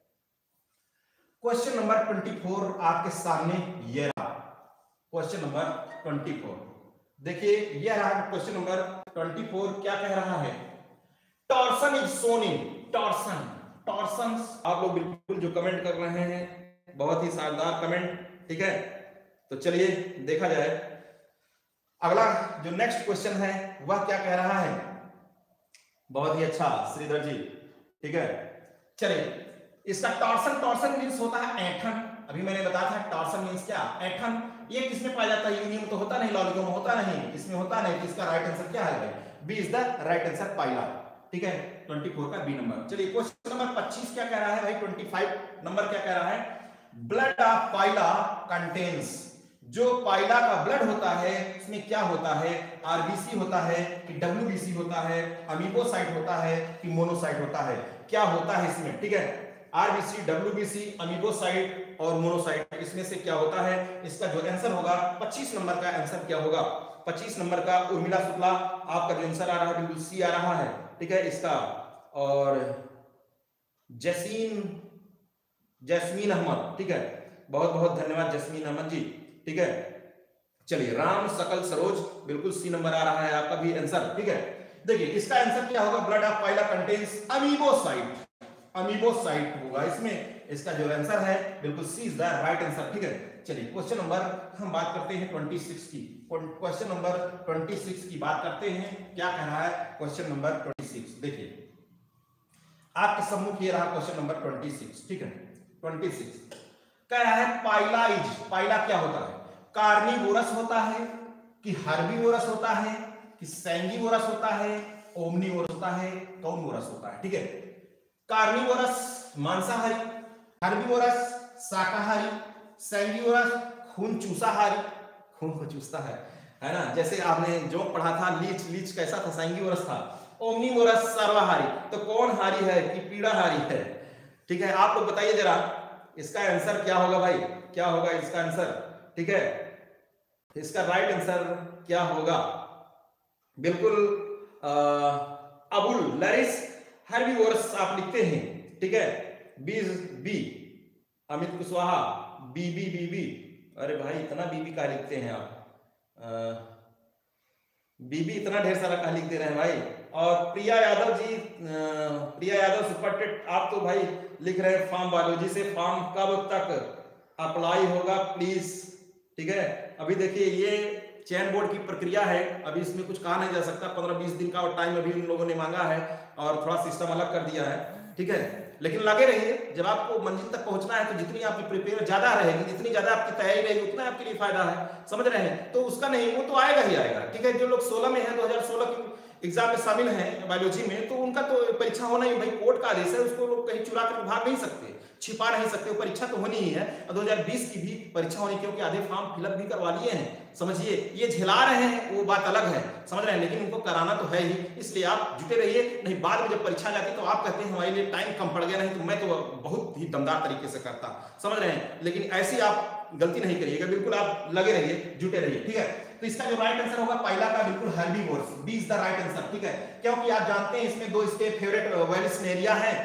क्वेश्चन नंबर चौबीस आपके सामने ये रहा। क्वेश्चन नंबर चौबीस देखिए, ये रहा क्वेश्चन नंबर चौबीस। क्या कह रहा है? Torsion is shown in, torsion, torsion. आप लोग बिल्कुल जो कमेंट कर रहे हैं बहुत ही शानदार कमेंट, ठीक है। तो चलिए देखा जाए, अगला जो नेक्स्ट क्वेश्चन है वह क्या कह रहा है? बहुत ही अच्छा श्रीधर जी, ठीक है। चलिए इसका टॉर्सन, टॉर्सन मींस होता है ऐंठन। अभी मैंने बताया था टॉर्सन मींस क्या? ऐंठन। ये किसमें पाया जाता है? यूनियन तो होता नहीं, लॉलिगोम होता नहीं, इसमें होता नहीं। तो इसका राइट आंसर क्या है? B is the right answer, pila, ठीक है। चौबीस का बी नंबर। चलिए क्वेश्चन नंबर पच्चीस क्या कह रहा है भाई? पच्चीस नंबर क्या कह रहा है? ब्लड ऑफ पाइला कंटेन्स, जो पाइला का ब्लड होता है इसमें क्या होता है? आरबीसी होता है कि डब्ल्यूबीसी होता है, अमीबोसाइट होता है कि मोनोसाइट होता है? क्या होता है इसमें? ठीक है, आरबीसी, डब्ल्यूबीसी, अमीबोसाइट और मोनोसाइट, इसमें से क्या होता है? इसका जो आंसर होगा पच्चीस नंबर का आंसर क्या होगा? पच्चीस नंबर का उर्मिला शुक्ला आपका जो आंसर आ रहा है बिल्कुल सी आ रहा है, ठीक है इसका। और जैसीन, जैस्मीन अहमद, ठीक है, बहुत बहुत धन्यवाद जैस्मीन अहमद जी, ठीक है। चलिए राम सकल सरोज, बिल्कुल सी नंबर आ रहा है आपका भी आंसर, ठीक है। देखिए इसका आंसर क्या होगा? Blood of pila contains amoebocyte, amoebocyte होगा इसमें। इसका जो आंसर है बिल्कुल C is the right answer, ठीक है। चलिए क्वेश्चन नंबर हम बात करते हैं छब्बीस की। क्वेश्चन नंबर छब्बीस की बात करते हैं। क्या कह रहा है क्वेश्चन नंबर छब्बीस? देखिए आपके सम्मुख ये रहा क्वेश्चन नंबर छब्बीस, ठीक है। छब्बीस कह रहा है पाइला इज, पाइला क्या होता है? कार्निवोरस होता है कि हर्बीवोरस होता है कि सैंगिवोरस होता है, ओमनीवोरस होता है, कौनवोरस होता है? ठीक है, कार्निवोरस मांसाहारी, हर्बीवोरस शाकाहारी, सैंगिवोरस खून चूसाहारी, खून को चूसता है, है ना। जैसे आपने जो पढ़ा था लीच, लीच कैसा था? सैंगिवोरस था। ओमनीवोरस सर्वाहारी, तो कौन हारी है कि पीड़ाहारी है? ठीक है, आप लोग बताइए जरा इसका आंसर क्या होगा भाई? क्या होगा इसका आंसर? ठीक है, इसका राइट आंसर क्या होगा? बिल्कुल अबुल लरिस हर्बीवोरस आप लिखते हैं, ठीक है। B B Amit Kushwaha, B B B B, अरे भाई इतना बीबी का लिखते हैं आप? बीबी इतना ढेर सारा कहा लिख दे रहे हैं भाई। और प्रिया यादव जी, प्रिया यादव सुपर टेट, आप तो भाई लिख रहे हैं फार्म बायोलॉजी से, फार्म कब तक अप्लाई होगा प्लीज? ठीक है, अभी देखिए ये चयन बोर्ड की प्रक्रिया है, अभी इसमें कुछ कहा नहीं जा सकता। पंद्रह बीस दिन का टाइम अभी उन लोगों ने मांगा है और थोड़ा सिस्टम अलग कर दिया है, ठीक है। लेकिन लगे रहिए, जब आपको मंजिल तक पहुंचना है तो जितनी आपकी प्रिपेयर ज्यादा रहेगी, जितनी ज्यादा आपकी तैयारी रहेगी, उतना आपके लिए फायदा है, समझ रहे हैं। तो उसका नहीं, वो तो आएगा ही आएगा, ठीक है। जो लोग सोलह में है, दो हजार सोलह की एग्जाम में शामिल हैं बायोलॉजी में, तो उनका तो परीक्षा होना ही, भाई कोर्ट का आदेश है, उसको लोग कहीं चुरा कर भाग नहीं सकते, छिपा नहीं सकते, वो परीक्षा तो होनी ही है। और दो हजार बीस की भी परीक्षा होनी, क्योंकि आधे फॉर्म फिलअप भी करवा लिए हैं, समझिए। ये झेला रहे हैं वो बात अलग है, समझ रहे हैं, लेकिन उनको कराना तो है ही, इसलिए आप जुटे रहिए। नहीं बाद में जब परीक्षा जाती तो आप कहते हैं हमारे लिए टाइम कम पड़ गया, नहीं तो मैं तो बहुत ही दमदार तरीके से करता, समझ रहे हैं। लेकिन ऐसी आप गलती नहीं करिएगा, बिल्कुल आप लगे रहिए, जुटे रहिए, ठीक है। तो इसका जो राइट आंसर होगा पहला का बिल्कुल herbivores, B is the right answer, ठीक है। क्योंकि आप जानते हैं इसमें दो इसके फेवरेट वेलिस्नेरिया है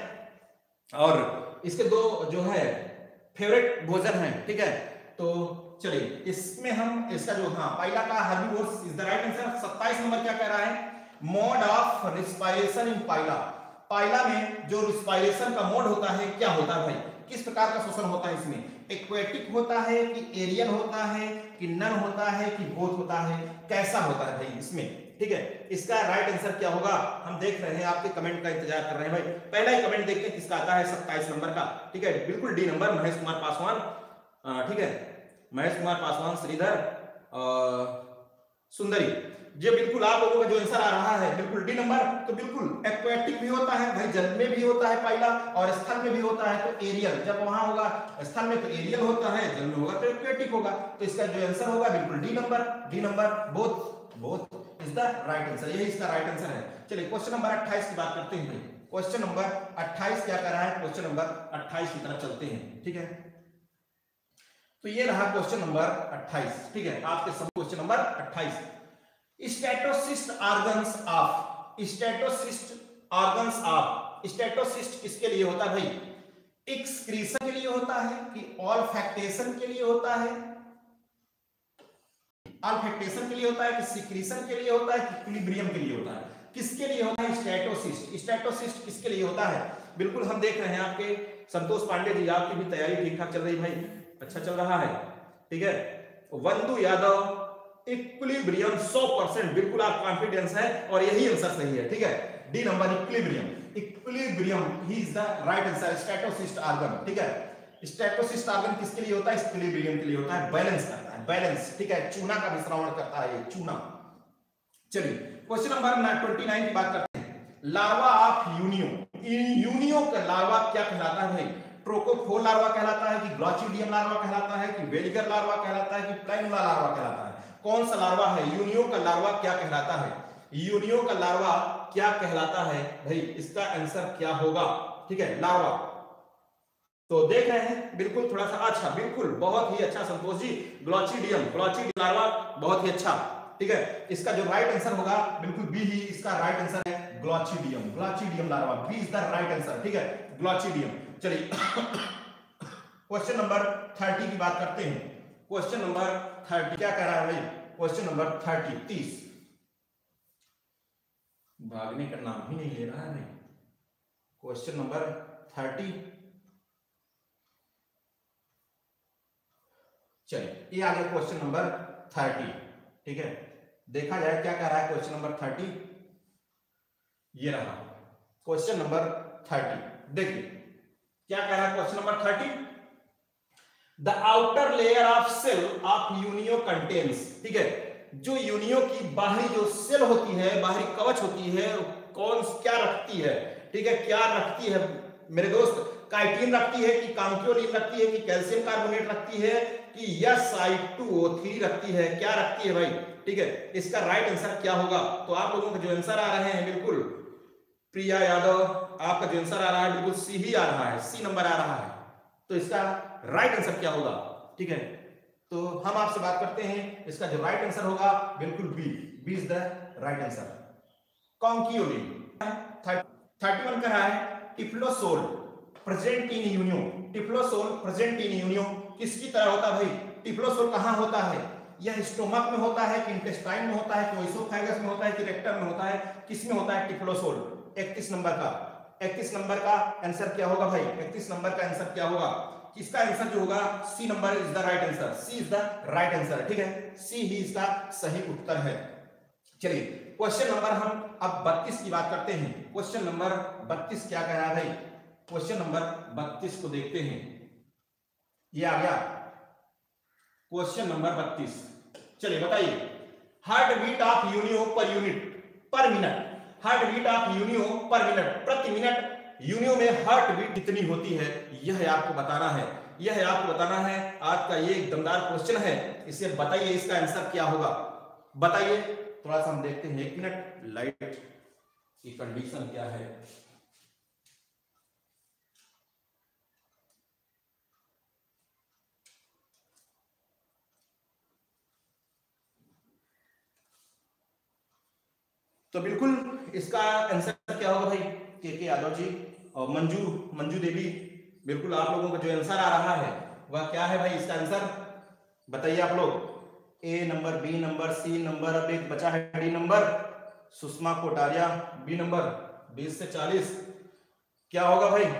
और इसके दो जो है फेवरेट भोजन है, ठीक है। तो चलिए इसमें हम इसका जो, हाँ पहला का herbivores is the right answer. सत्ताईस नंबर क्या कह रहा है, mode of respiration in pila, pila में जो रिस्पायरेशन का मोड होता है क्या होता है भाई, किस प्रकार का श्वसन होता है इसमें, एक्वेटिक होता है कि एरियल होता है कि नन होता है कि बोथ होता है, कैसा होता है भाई इसमें, ठीक है। इसका राइट आंसर क्या होगा हम देख रहे हैं, आपके कमेंट का इंतजार कर रहे हैं भाई। पहला ही कमेंट देखते हैं किसका आता है, सत्ताईस नंबर का, ठीक है, बिल्कुल डी नंबर, महेश कुमार पासवान, ठीक है, महेश कुमार पासवान, श्रीधर सुंदरी, जो बिल्कुल आप लोगों का जो आंसर आ रहा है बिल्कुल डी नंबर। तो बिल्कुल एक्वेटिक भी होता है भाई, जल में भी होता है पाइला, और स्थल में भी होता है तो एरियल, जब वहां होगा स्थल में तो एरियल होता है, जल में होगा तो एक्वेटिक होगा। तो इसका जो आंसर होगा बिल्कुल D number, D number, both both is the right answer, यही इसका राइट आंसर है। चलिए क्वेश्चन नंबर अट्ठाईस की बात करते हैं भाई। क्वेश्चन नंबर अट्ठाईस क्या कर रहा है, क्वेश्चन नंबर अट्ठाईस की तरफ चलते हैं, ठीक है। तो ये रहा क्वेश्चन नंबर अट्ठाईस, ठीक है, आपके सब क्वेश्चन नंबर अट्ठाईस। Statocyst organs of, statocyst organs of, statocyst किसके लिए होता है भाई, एक्सक्रीशन के लिए होता है कि ऑल्फैक्टेशन के लिए होता है, ऑल्फैक्टेशन के लिए होता है कि सिक्रीशन के लिए होता है कि इक्विलिब्रियम के लिए होता है, किसके लिए होता है स्टेटोसिस्ट, स्टेटोसिस्ट किसके लिए होता है। बिल्कुल हम देख रहे हैं आपके संतोष पांडे जी, आपकी भी तैयारी ठीक ठाक चल रही भाई, अच्छा चल रहा है, ठीक है। वंदु यादव इक्विलिब्रियम सौ परसेंट, बिल्कुल आप कॉन्फिडेंस है और यही आंसर सही है, ठीक है, डी नंबर इक्विलिब्रियम, इक्विलिब्रियम ही is the right answer. Statocyst organ, ठीक है, स्टेटोसिस्ट ऑर्गन किसके लिए होता है, इक्विलिब्रियम के लिए होता है, बैलेंस करता है, बैलेंस, ठीक है, चूना का भी श्रवण करता है ये चूना। चलिए क्वेश्चन नंबर उनतीस की बात करते हैं, लार्वा ऑफ यूनियो, यूनियो का लार्वा क्या कहलाता है भाई, ट्रोकोफोर लार्वा कहलाता है कि ग्लॉचिडियम लार्वा कहलाता है कि वेलिगर लार्वा कहलाता है कि प्लाइनुला लार्वा कहलाता है, कौन सा लार्वा है, यूनियो का लार्वा क्या कहलाता है, यूनियो का लार्वा क्या कहलाता है भाई, इसका आंसर क्या होगा, ठीक है, लार्वा। तो देख रहे हैं बिल्कुल थोड़ा सा, अच्छा बिल्कुल बहुत ही अच्छा संतोष जी, ग्लॉचिडियम, ग्लॉचिडियम लार्वा बहुत ही अच्छा, ठीक है। इसका जो राइट आंसर होगा बिल्कुल बी ही इसका राइट आंसर है, glochidium, glochidium larva, B is the right answer, ठीक है, ग्लॉचिडियम। चलिए क्वेश्चन नंबर तीस की बात करते हैं। क्वेश्चन नंबर तीस क्या कह रहा है भाई, क्वेश्चन नंबर तीस, तीस भागने का नाम ही नहीं ले रहा है भाई। क्वेश्चन नंबर तीस, चलिए ये आ गया क्वेश्चन नंबर तीस, ठीक है। देखा जाए क्या कह रहा है क्वेश्चन नंबर तीस, ये रहा क्वेश्चन नंबर तीस। देखिए क्या कह रहा है क्वेश्चन नंबर तीस, the outer layer of shell of unio contains, ठीक है, जो यूनियो की बाहरी जो सेल होती है, बाहरी कवच होती है, कौन क्या रखती है, ठीक है, क्या रखती है मेरे दोस्त, काइटिन रखती है कि कांक्योलिन रखती है कि कैल्शियम कार्बोनेट रखती है कि S I two O three रखती है, क्या रखती है भाई, ठीक है। इसका राइट आंसर क्या होगा, तो आप लोगों के जो आंसर आ रहे हैं बिल्कुल, प्रिया यादव आपका जो आंसर आ रहा है बिल्कुल सी ही आ रहा है, सी नंबर आ रहा है। तो इसका राइट आंसर क्या होगा, ठीक है। तो हम आपसे बात करते हैं, इसका जो राइट आंसर होगा बिल्कुल B, B is the right answer, conchiolin. इकतीस का है typhlosole present in unio, typhlosole present in unio किसकी तरह होता है भाई, टिफ्लोसोल कहां होता है, यह स्टोमक में होता है कि इंटेस्टाइन में होता है कि ओइसोफेगस में होता है कि रेक्टम में होता है, किसमें होता है टिफ्लोसोल। इकतीस नंबर का, इकतीस नंबर का आंसर क्या होगा भाई, इकतीस नंबर का आंसर क्या होगा, इसका आंसर जो होगा C number is the right answer, C is the right answer, ठीक है, सी ही इसका सही उत्तर है। चलिए क्वेश्चन नंबर हम अब बत्तीस की बात करते हैं। क्वेश्चन नंबर बत्तीस क्या कह रहा है भाई, क्वेश्चन नंबर बत्तीस को देखते हैं। ये आ गया क्वेश्चन नंबर बत्तीस। चलिए बताइए, heartbeat of unio per unit per minute, heartbeat of unio per minute, प्रति मिनट यूनियो में हार्ट बीट कितनी होती है, यह आपको बताना है, यह आपको बताना है। आज का ये एक दमदार क्वेश्चन है, इसे बताइए इसका आंसर क्या होगा, बताइए। थोड़ा सा हम देखते हैं, एक मिनट, लाइट की कंडीशन क्या है। तो बिल्कुल इसका आंसर क्या होगा भाई, के के यादव जी और मंजू मंजू देवी, बिल्कुल आप लोगों का जो आंसर आ रहा है वह क्या है भाई, इसका आंसर बताइए आप लोग। A number, B number, C number, अब एक बचा है D number, Sushma Kotaria, B number, बीस से चालीस, क्या होगा भाई,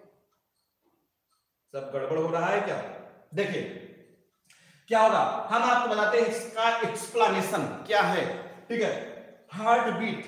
सब गड़बड़ हो रहा है क्या? देखिए क्या होगा, हम आपको बताते हैं इसका एक्सप्लेनेशन क्या है, ठीक है। हार्ट बीट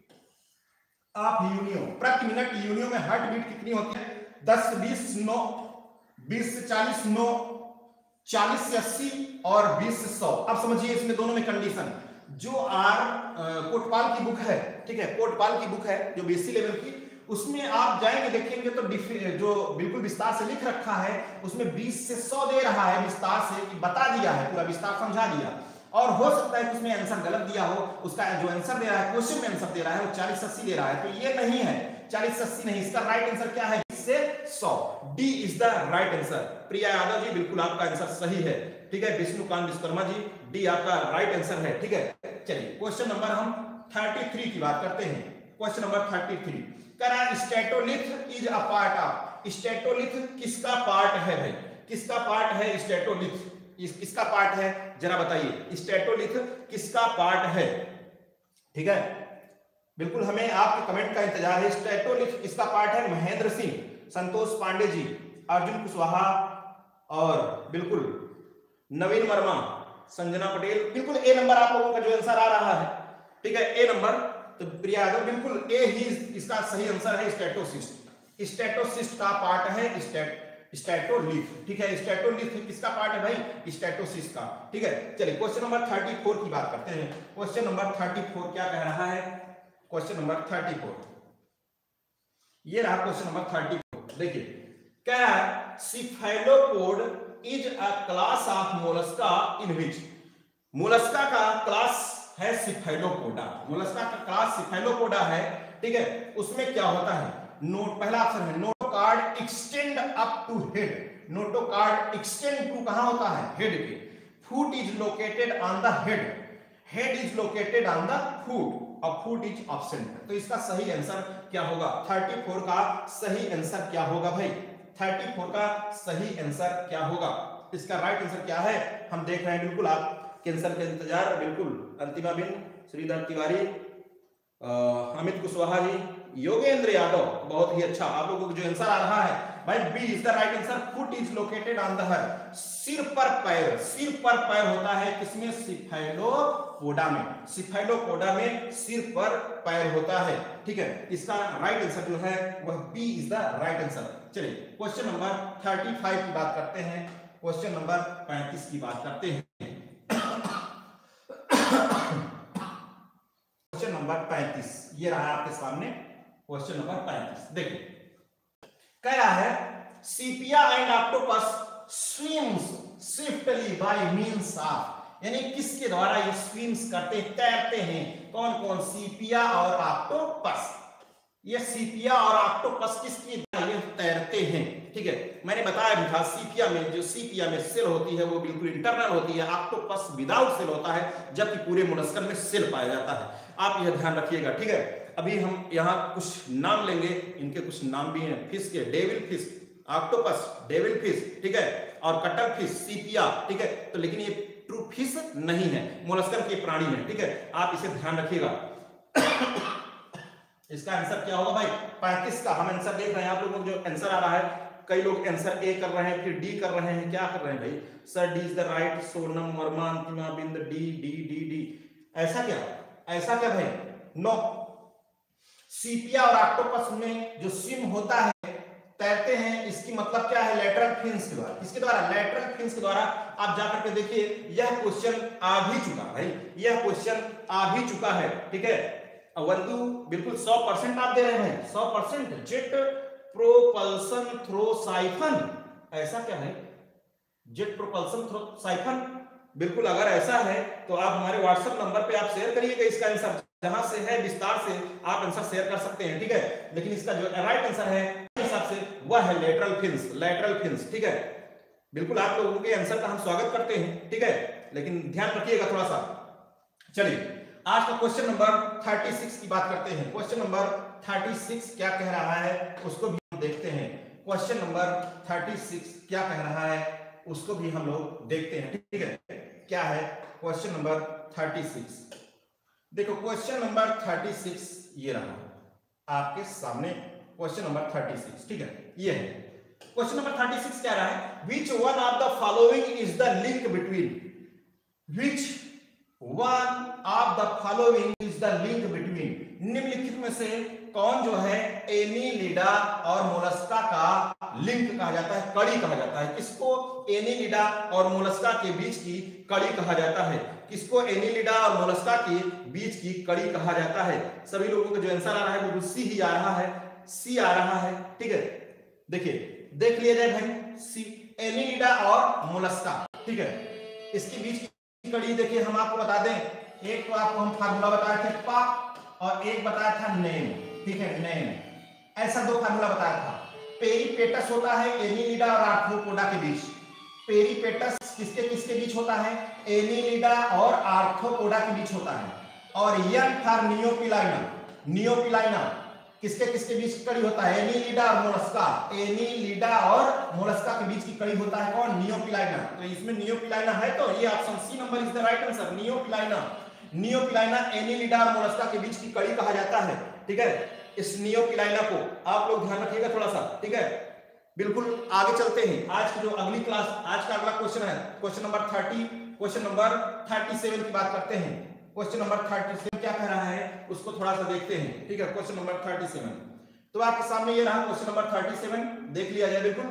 ऑफ यूनियो, प्रति मिनट यूनियो में हार्ट बीट कितनी होती है, दस से बीस, नौ, बीस से चालीस, नौ, चालीस से अस्सी और बीस से सौ। अब समझिए इसमें दोनों में कंडीशन, जो आर कोटपाल की बुक है, ठीक है, कोटपाल की बुक है जो बीएससी लेवल की, उसमें आप जाएंगे देखेंगे तो जो बिल्कुल विस्तार से लिख रखा है उसमें बीस से सौ दे रहा है विस्तार से, कि बता दिया है, पूरा विस्तार समझा दिया। और हो सकता है कि उसमें आंसर गलत दिया हो, उसका जो आंसर दे रहा है, क्वेश्चन में आंसर दे रहा है वो चालीस अस्सी दे रहा है, तो ये नहीं है, चालीस अस्सी नहीं, इसका राइट आंसर क्या है, बीस से सौ, D is the right answer. Priya Yadav ji बिल्कुल आपका आंसर सही है, ठीक है। विष्णुकांत विश्वकर्मा जी, डी आपका राइट आंसर है, ठीक है। चलिए क्वेश्चन नंबर हम तैंतीस की बात करते हैं। क्वेश्चन नंबर तैंतीस कह रहा है statolith is a part of, statolith किसका पार्ट है भाई, किसका पार्ट है स्टेटोलिथ, इस किसका पार्ट है जरा बताइए, स्टेटोलिथ किसका पार्ट है, ठीक है। बिल्कुल हमें आपके कमेंट का इंतजार है। स्टेटोलिथ किसका पार्ट है, महेंद्र सिंह, संतोष पांडे जी, अर्जुन कुशवाहा और बिल्कुल नवीन वर्मा, संजना पटेल, बिल्कुल ए नंबर आप लोगों का जो आंसर आ रहा है, ठीक है, ए नंबर। तो प्रिया यादव बिल्कुल ए ही इसका सही आंसर है, स्टेटोसिस्ट, स्टेटोसिस्ट का पार्ट है स्टेट स्टेटोलिथ, ठीक है। स्टेटोलिथ किसका पार्ट है भाई, स्टेटोसिस्ट का, ठीक है। चलिए क्वेश्चन नंबर चौंतीस की बात करते हैं। क्वेश्चन नंबर चौंतीस क्या कह रहा है, क्वेश्चन नंबर चौंतीस, ये रहा क्वेश्चन नंबर चौंतीस। देखिए क्या है, cephalopod is a class of mollusca in which, mollusca का क्लास है सिफेलोपोडा, मोलस्का का क्लास सिफेलोपोडा है, ठीक है। उसमें क्या होता है, नोट, पहला ऑप्शन है notochord extend up to head, notochord extend to कहां होता है, हेड पे, foot is located on the head, head is located on the foot और फुट इज एब्सेंट। तो इसका सही आंसर क्या होगा, चौंतीस का सही आंसर क्या होगा भाई, चौंतीस का सही आंसर क्या होगा, इसका राइट आंसर क्या है, हम देख रहे हैं। बिल्कुल आप कैंसर के इंतजार, बिल्कुल अंतिमा बिन, श्रीधर तिवारी, अमित कुशवाहा जी, योगेंद्र यादव, बहुत ही अच्छा, आप लोगों को जो आंसर आ रहा है भाई B is the right answer, foot is located on the head, सिर पर पैर, सिर पर पैर होता है किसमें, सिफेलोपोडा में, सिफेलोपोडा में सिर पर पैर होता है, ठीक है। इसका राइट आंसर जो है वह B is the right answer. चलिए क्वेश्चन नंबर पैंतीस की बात करते हैं, क्वेश्चन नंबर पैंतीस की बात करते हैं। क्वेश्चन नंबर पैंतीस ये रहा आपके सामने, क्वेश्चन नंबर पैंतीस देखिए कह रहा है, sepia and octopus swims swiftly by means of, यानी किसके द्वारा ये स्विम्स करते तैरते हैं, कौन कौन, सीपिया और ऑक्टोपस, ये सीपिया और ऑक्टोपस किसके द्वारा ये तैरते हैं, ठीक है। मैंने बताया भी था, सीपिया में जो सीपिया में सेल होती है वो बिल्कुल इंटरनल होती है, ऑक्टोपस विदाउट सेल होता है, जबकि पूरे मोलस्कन में सेल पाया जाता है, आप यह ध्यान रखिएगा, ठीक है। अभी हम यहाँ कुछ नाम लेंगे, इनके कुछ नाम भी हैं, फिश के, devilfish, octopus, devilfish, ठीक है, और कटल फिश, सीपिया, ठीक है। तो लेकिन ये ट्रू फिश नहीं है, मोलस्कन के प्राणी है, ठीक है, आप इसे ध्यान रखिएगा। इसका आंसर क्या होगा भाई, पैंतीस का हम आंसर देख रहे हैं, आप लोगों को जो आंसर आ रहा है, कई लोग आंसर ए कर रहे हैं, फिर डी कर रहे हैं, क्या कर रहे हैं भाई, sir D is the right, Sonam Verma, Antima Bind, D D D D, ऐसा क्या, ऐसा क्या भाई, नो, सीपिया और ऑक्टोपस में जो स्विम होता है तैरते हैं, इसकी मतलब क्या है, लेटरल फिन्स के द्वारा। किसके द्वारा, लेटरल फिन्स के द्वारा। आप जाकर के देखिए, यह क्वेश्चन आ भी चुका भाई, यह क्वेश्चन आ भी चुका है, ठीक है। वंदु बिल्कुल सौ परसेंट आप दे रहे हैं, सौ percent. Jet propulsion through siphon, ऐसा क्या है, जेट प्रोपल्सन थ्रो साइफन, बिल्कुल अगर ऐसा है तो आप हमारे व्हाट्सएप नंबर पे आप शेयर करिएगा इसका आंसर, जहां से है विस्तार से आप आंसर शेयर कर सकते हैं, ठीक है। लेकिन इसका जो राइट आंसर है हिसाब से वह है लेटरल फिन्स, लेटरल फिन्स, ठीक है। बिल्कुल आप लोगों के आंसर का हम स्वागत करते हैं, ठीक है, लेकिन ध्यान रखिएगा थोड़ा सा। चलिए आज का क्वेश्चन नंबर छत्तीस की बात करते हैं। क्वेश्चन नंबर छत्तीस क्या कह रहा है उसको भी हम देखते हैं। क्वेश्चन नंबर छत्तीस क्या कह रहा है उसको भी हम लोग देखते हैं, ठीक है। क्या है क्वेश्चन नंबर छत्तीस, देखो क्वेश्चन नंबर छत्तीस ये रहा आपके सामने, क्वेश्चन नंबर छत्तीस, ठीक है, ये है क्वेश्चन नंबर छत्तीस। क्या रहा है, which one of the following is the link between, which one of the following is the link between, निम्नलिखित में से कौन जो है एनीलिडा और मोलस्का का लिंक कहा जाता है, कड़ी कहा जाता है। किसको, एनीलिडा और मोलस्का के बीच की कड़ी कहा जाता है। किसको, एनीलिडा और मोलस्का के बीच की कड़ी कहा जाता है। सभी लोगों का जो आंसर आ रहा है वो सी ही आ रहा है, सी आ रहा है, ठीक है। देखिए देख लिया जाए भाई, सी एनीलिडा और मोलस्का, ठीक है, इसके बीच की कड़ी देखिए हम आपको बता दें, एक तो आपको हम फार्मूला बताए थे पा और एक बताया था नेम, ठीक है, नेम, ऐसा दो फार्मूला बताया था। पेरिपेटस होता है एनीलिडा और आर्थ्रोपोडा के बीच, पेरिपेटस किसके किसके बीच होता है, एनीलिडा और आर्थ्रोपोडा के बीच होता है। और एन फॉर नियोपिलाइना, नियोपिलाइना किसके किसके बीच कड़ी होता है, एनीलिडा और मोलस्का, एनीलिडा और मोलस्का के बीच की कड़ी होता है कौन, नियोपिलाइना। तो इसमें नियोपिलाइना है, तो ये option C number is the right answer, Neopilina. Neopilina Annelida और मोलस्का के बीच की कड़ी कहा जाता है, ठीक है। इस नियोपिलाइना को आप लोग ध्यान रखिएगा थोड़ा सा, ठीक है। बिल्कुल आगे चलते हैं, आज की जो अगली क्लास, आज का अगला क्वेश्चन है क्वेश्चन नंबर तीस, क्वेश्चन नंबर सैंतीस की बात करते हैं। क्वेश्चन नंबर सैंतीस क्या कह रहा है उसको थोड़ा सा देखते हैं, ठीक है। क्वेश्चन नंबर सैंतीस, तो आपके सामने ये रहा क्वेश्चन नंबर सैंतीस, देख लिया जाए बिल्कुल।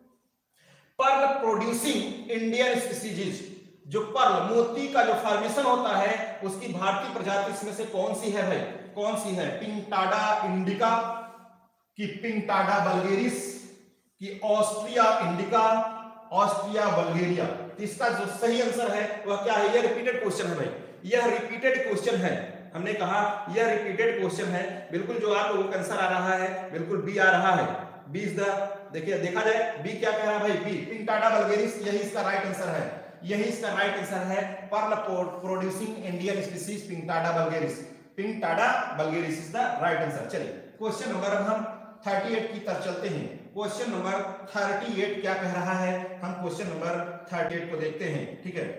पर्ल प्रोड्यूसिंग इंडियन स्पीसीज, जो पर्ल मोती का जो फॉर्मेशन होता है उसकी भारतीय प्रजाति इसमें से कौन सी है भाई, कौन सी है, पिंटाडा इंडिका की पिंटाडा बल्गेरिस की ऑस्ट्रिया इंडिका, ऑस्ट्रिया बल्गेरिया। तो इसका जो सही आंसर है वह क्या है, यह रिपीटेड क्वेश्चन है भाई, यह रिपीटेड क्वेश्चन है। हमने कहा यह रिपीटेड क्वेश्चन है, बिल्कुल जो आप लोगों का आंसर आ रहा है बिल्कुल बी आ रहा है, बी इज द, देखिए देखा जाए बी क्या कह रहा है भाई, बी पिंटाडा बल्गेरिस, यही इसका राइट आंसर है, यही इसका राइट आंसर है। Pearl producing Indian species Pinctada vulgaris, Pinctada vulgaris is the right answer. चलिए क्वेश्चन नंबर अब हम अड़तीस की तरफ चलते हैं। क्वेश्चन नंबर अड़तीस क्या कह रहा है, हम क्वेश्चन नंबर अड़तीस को देखते हैं, ठीक है।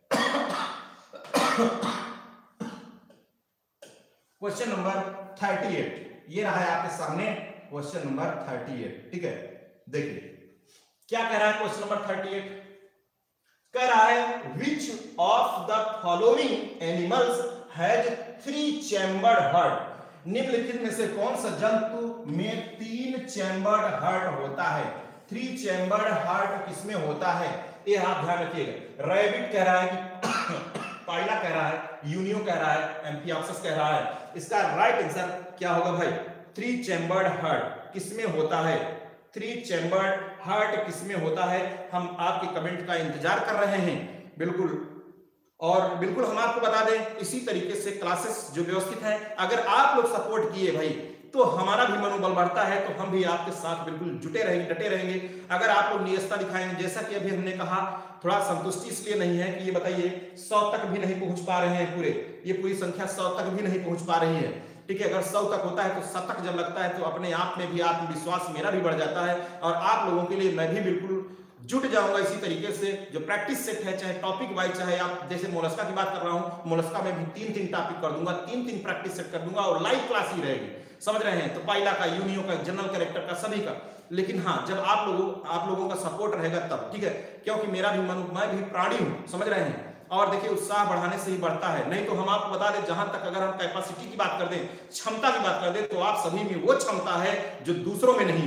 क्वेश्चन नंबर अड़तीस ये रहा है आपके सामने, क्वेश्चन नंबर अड़तीस, ठीक है। देखिए क्या कह रहा है क्वेश्चन नंबर अड़तीस, कह रहा है which of the following animals has three chambered heart, निम्नलिखित में से कौन सा जंतु में तीन चैम्बर्ड हार्ट होता है। थ्री चैम्बर्ड हार्ट किसमें होता है, ये आप ध्यान रखिएगा। रैबिट कह रहा है कि पाइला कह रहा है, यूनियो कह रहा है, एम्फिऑक्सस कह रहा है, इसका राइट आंसर क्या होगा भाई, थ्री चैम्बर्ड हार्ट किसमें होता है, थ्री चैम्बर्ड हार्ट किसमें होता है। हम आपके कमेंट का इंतजार कर रहे हैं बिल्कुल, और बिल्कुल हम आपको बता दें इसी तरीके से क्लासेस जो व्यवस्थित है, अगर आप लोग सपोर्ट किए भाई तो हमारा भी मनोबल बढ़ता है, तो हम भी आपके साथ बिल्कुल जुटे रहेंगे, डटे रहेंगे। अगर आप लोग नियस्ता दिखाएंगे, जैसा कि अभी हमने कहा, थोड़ा संतुष्टि इसलिए नहीं है कि ये बताइए सौ तक भी नहीं पहुंच पा रहे हैं, पूरे ये पूरी संख्या सौ तक भी नहीं पहुंच पा रही है, ठीक है। अगर सौ तक होता है तो शतक जब लगता है तो अपने आप में भी आत्मविश्वास मेरा भी बढ़ जाता है, और आप लोगों के लिए मैं भी बिल्कुल जुट जाऊंगा इसी तरीके से। जो प्रैक्टिस सेट है, चाहे टॉपिक वाइज, चाहे आप जैसे मोलस्का की बात कर रहा हूं, मोलस्का में भी तीन तीन टॉपिक कर दूंगा, तीन तीन प्रैक्टिस सेट कर दूंगा, और लाइव क्लास ही रहेगी, समझ रहे हैं। तो पाइला का, यूनियो का, जनरल कैरेक्टर का, सभी का। लेकिन हाँ, जब आप लोगों आप लोगों का सपोर्ट रहेगा तब, ठीक है, क्योंकि मेरा भी मन, मैं भी प्राणी हूं, समझ रहे हैं। और देखिए उत्साह बढ़ाने से ही बढ़ता है, नहीं तो हम आपको बता दें, जहां तक अगर हम कैपेसिटी की बात कर दें, क्षमता की बात कर दें, तो आप सभी में वो क्षमता है जो दूसरों में नहीं है।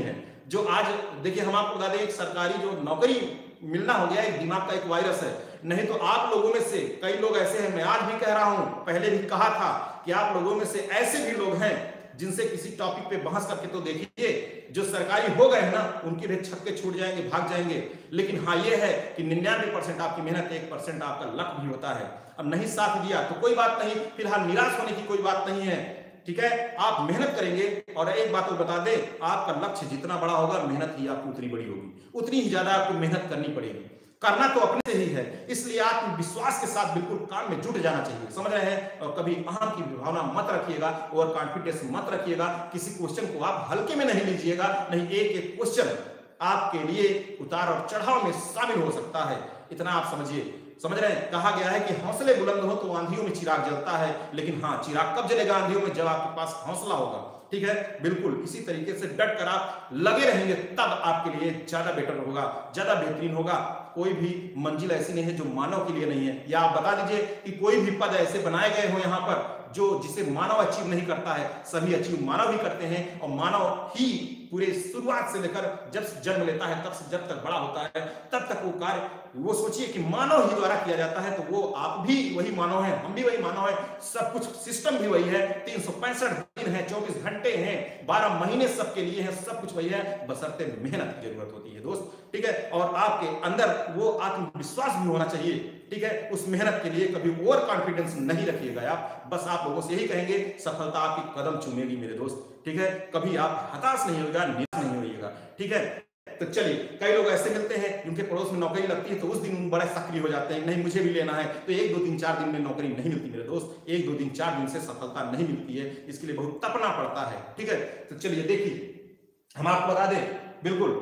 जो आज देखिए हम आपको बता दें, एक सरकारी जो नौकरी मिलना हो गया एक दिमाग का एक वायरस है। नहीं तो आप लोगों में से कई लोग ऐसे हैं, मैं आज भी कह रहा हूं, पहले भी कहा था कि आप लोगों में से ऐसे भी लोग हैं जिनसे किसी टॉपिक पे बहस करके तो देखिए, जो सरकारी हो गए हैं ना उनके भी छक्के छूट जाएंगे, भाग जाएंगे। लेकिन हाँ ये है कि निन्यानवे परसेंट आपकी मेहनत, एक परसेंट आपका लक भी होता है। अब नहीं साथ दिया तो कोई बात नहीं, फिलहाल निराश होने की कोई बात नहीं है, ठीक है। आप मेहनत करेंगे और एक बात और बता दें, आपका लक्ष्य जितना बड़ा होगा मेहनत ही आपकी उतनी बड़ी होगी, उतनी ही ज्यादा आपको मेहनत करनी पड़ेगी। करना तो अपने से ही है, इसलिए आत्मविश्वास के साथ बिल्कुल काम में जुट जाना चाहिए, समझ रहे हैं। और कभी अहम की भावना मत रखिएगा और कॉन्फिडेंस मत रखिएगा। किसी क्वेश्चन को आप हल्के में नहीं लीजिएगा, नहीं, एक एक क्वेश्चन आपके लिए उतार और चढ़ाव में शामिल हो सकता है, इतना आप समझिए। समझ रहे हैं, कहा गया है कि हौसले बुलंद हो तो आंधियों में चिराग जलता है, लेकिन हाँ, चिराग कब जलेगा आंधियों में? जब आपके पास हौसला होगा, ठीक है। बिल्कुल इसी तरीके से डट कर आप लगे रहेंगे, तब आपके लिए ज्यादा बेटर होगा, ज्यादा बेहतरीन होगा। कोई भी मंजिल ऐसी नहीं है जो मानव के लिए नहीं है, या आप बता दीजिए कि कोई भी पद ऐसे बनाए गए हो यहाँ पर जो जिसे मानव अचीव नहीं करता है, सभी अचीव मानव ही करते हैं। और मानव ही पूरे शुरुआत से लेकर जब जन्म लेता है तब से जब तक बड़ा होता है तब तक वो कार्य, वो सोचिए कि मानव ही द्वारा किया जाता है। तो वो आप भी वही मानव है, हम भी वही मानव है, सब कुछ सिस्टम भी वही है। तीन सौ पैंसठ दिन है, चौबीस घंटे हैं, बारह महीने सबके लिए है, सब कुछ वही है, बशर्ते मेहनत की जरूरत होती है दोस्त, ठीक है। और आपके अंदर वो आत्मविश्वास भी होना चाहिए, ठीक है। उस मेहनत के लिए कभी ओवर कॉन्फिडेंस नहीं रखिएगा आप। बस आप लोगों से यही कहेंगे, सफलता आपकी कदम चूमेगी मेरे दोस्त, ठीक है। कभी आप हताश नहीं होगा, निराश नहीं होइएगा, ठीक है। तो चलिए, कई लोग ऐसे मिलते हैं जिनके पड़ोस में नौकरी लगती है तो उस दिन बड़े सक्रिय हो जाते हैं, नहीं मुझे भी लेना है। तो एक दो तीन चार दिन में नौकरी नहीं मिलती मेरे दोस्त, एक दो दिन चार दिन से सफलता नहीं मिलती है, इसके लिए बहुत तपना पड़ता है, ठीक है। तो चलिए देखिए, हम आपको बता दें, बिल्कुल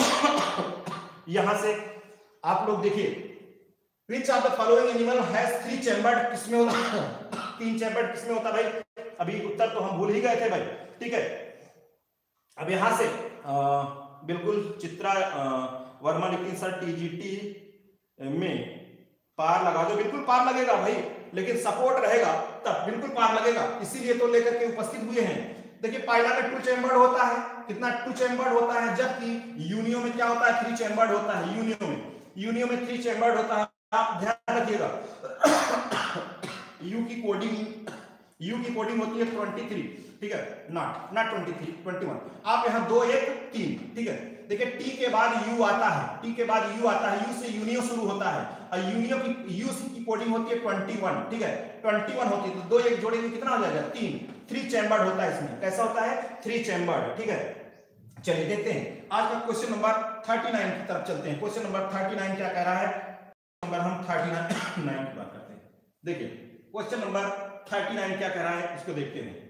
यहां से आप लोग देखिए, Which of the following animal has three chambered? किसमें होता? तीन चैम्बर्ड किसमें होता भाई? अभी उत्तर तो हम भूल ही गए थे भाई, ठीक है। अब यहां से आ, बिल्कुल चित्रा वर्मा लिखती सर टीजीटी में पार लगा दो, बिल्कुल पार लगेगा भाई, लेकिन सपोर्ट रहेगा तब बिल्कुल पार लगेगा, इसीलिए तो लेकर के उपस्थित हुए हैं। देखिए पाइला में टू चैम्बर्ड होता है, कितना टू चैम्बर्ड होता है, जबकि यूनियो में क्या होता है? थ्री चैम्बर्ड होता है। यूनियो में यूनियो में थ्री चैम्बर्ड होता है, आप ध्यान रखिएगा। यू की कोडिंग यू की कोडिंग होती है तेईस, ठीक है, नॉट नॉट तेईस, इक्कीस। आप यहां दो एक तीन, ठीक है। देखिए टी के बाद यू आता है, टी के बाद यू आता है, यू से यूनियो शुरू होता है, और यूनियो की यू की कोडिंग होती है इक्कीस, ठीक है, इक्कीस होती है। तो दो एक जोड़ेंगे कितना हो जाएगा? तीन। थ्री चैम्बर्ड होता है इसमें, कैसा होता है? थ्री चैम्बर्ड, ठीक है। चलिए देखते हैं आज का क्वेश्चन नंबर उनतालीस की तरफ चलते हैं। क्वेश्चन नंबर उनतालीस क्या कह रहा है? नंबर हम उनतालीस की बात करते हैं। देखिए क्वेश्चन नंबर उनतालीस क्या कह रहा है, इसको देखते हैं।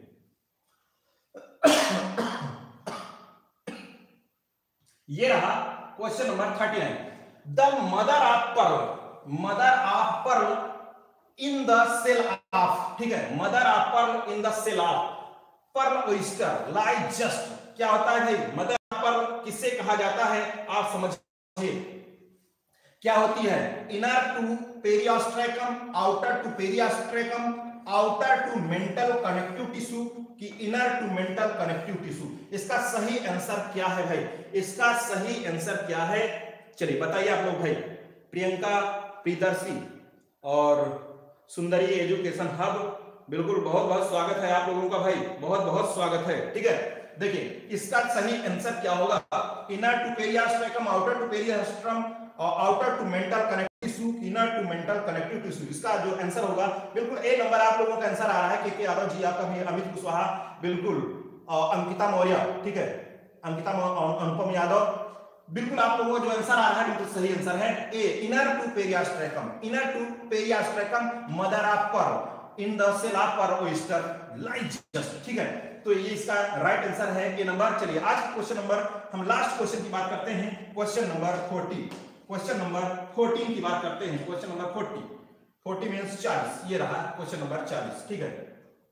ये रहा क्वेश्चन नंबर उनतालीस। The mother of pearl, mother of pearl in the shell of, ठीक है, mother of pearl in the shell of pearl oyster lie just, क्या होता है भाई? मदर ऑफ पर्ल किससे कहा जाता है? आप समझिए क्या होती है? Inner to periostracum, outer to periostracum, outer to mantle connective tissue की inner to mantle connective tissue. इसका सही आंसर क्या है भाई? इसका सही आंसर क्या है? चलिए बताइए आप लोग भाई। प्रियंका, प्रियदर्शी और सुंदरी एजुकेशन हब, बिल्कुल बहुत बहुत स्वागत है आप लोगों का भाई, बहुत बहुत स्वागत है, ठीक है। देखिए इसका सही आंसर क्या होगा? Inner to periostracum, outer to periostracum और outer to mantle connective tissue, inner to mantle connective tissue. इसका जो आंसर होगा बिल्कुल ए नंबर आप लोगों का आंसर आ रहा है। के के यादव जी आपका भी, अमित कुशवाहा, बिल्कुल अंकिता मौर्य, ठीक है, अंकिता अनुपम यादव, बिल्कुल आप लोगों का जो आंसर आ रहा है बिल्कुल सही आंसर है A, inner to periostracum, inner to periostracum mother of pearl in the shell of pearl oyster lie just, ठीक है। तो ये इसका राइट आंसर है ए नंबर। चलिए आज क्वेश्चन नंबर, हम लास्ट क्वेश्चन की बात करते हैं, क्वेश्चन नंबर चालीस, क्वेश्चन नंबर चौदह की बात करते हैं। क्वेश्चन नंबर चालीस, चालीस मींस चालीस, ये रहा क्वेश्चन नंबर चालीस, ठीक है।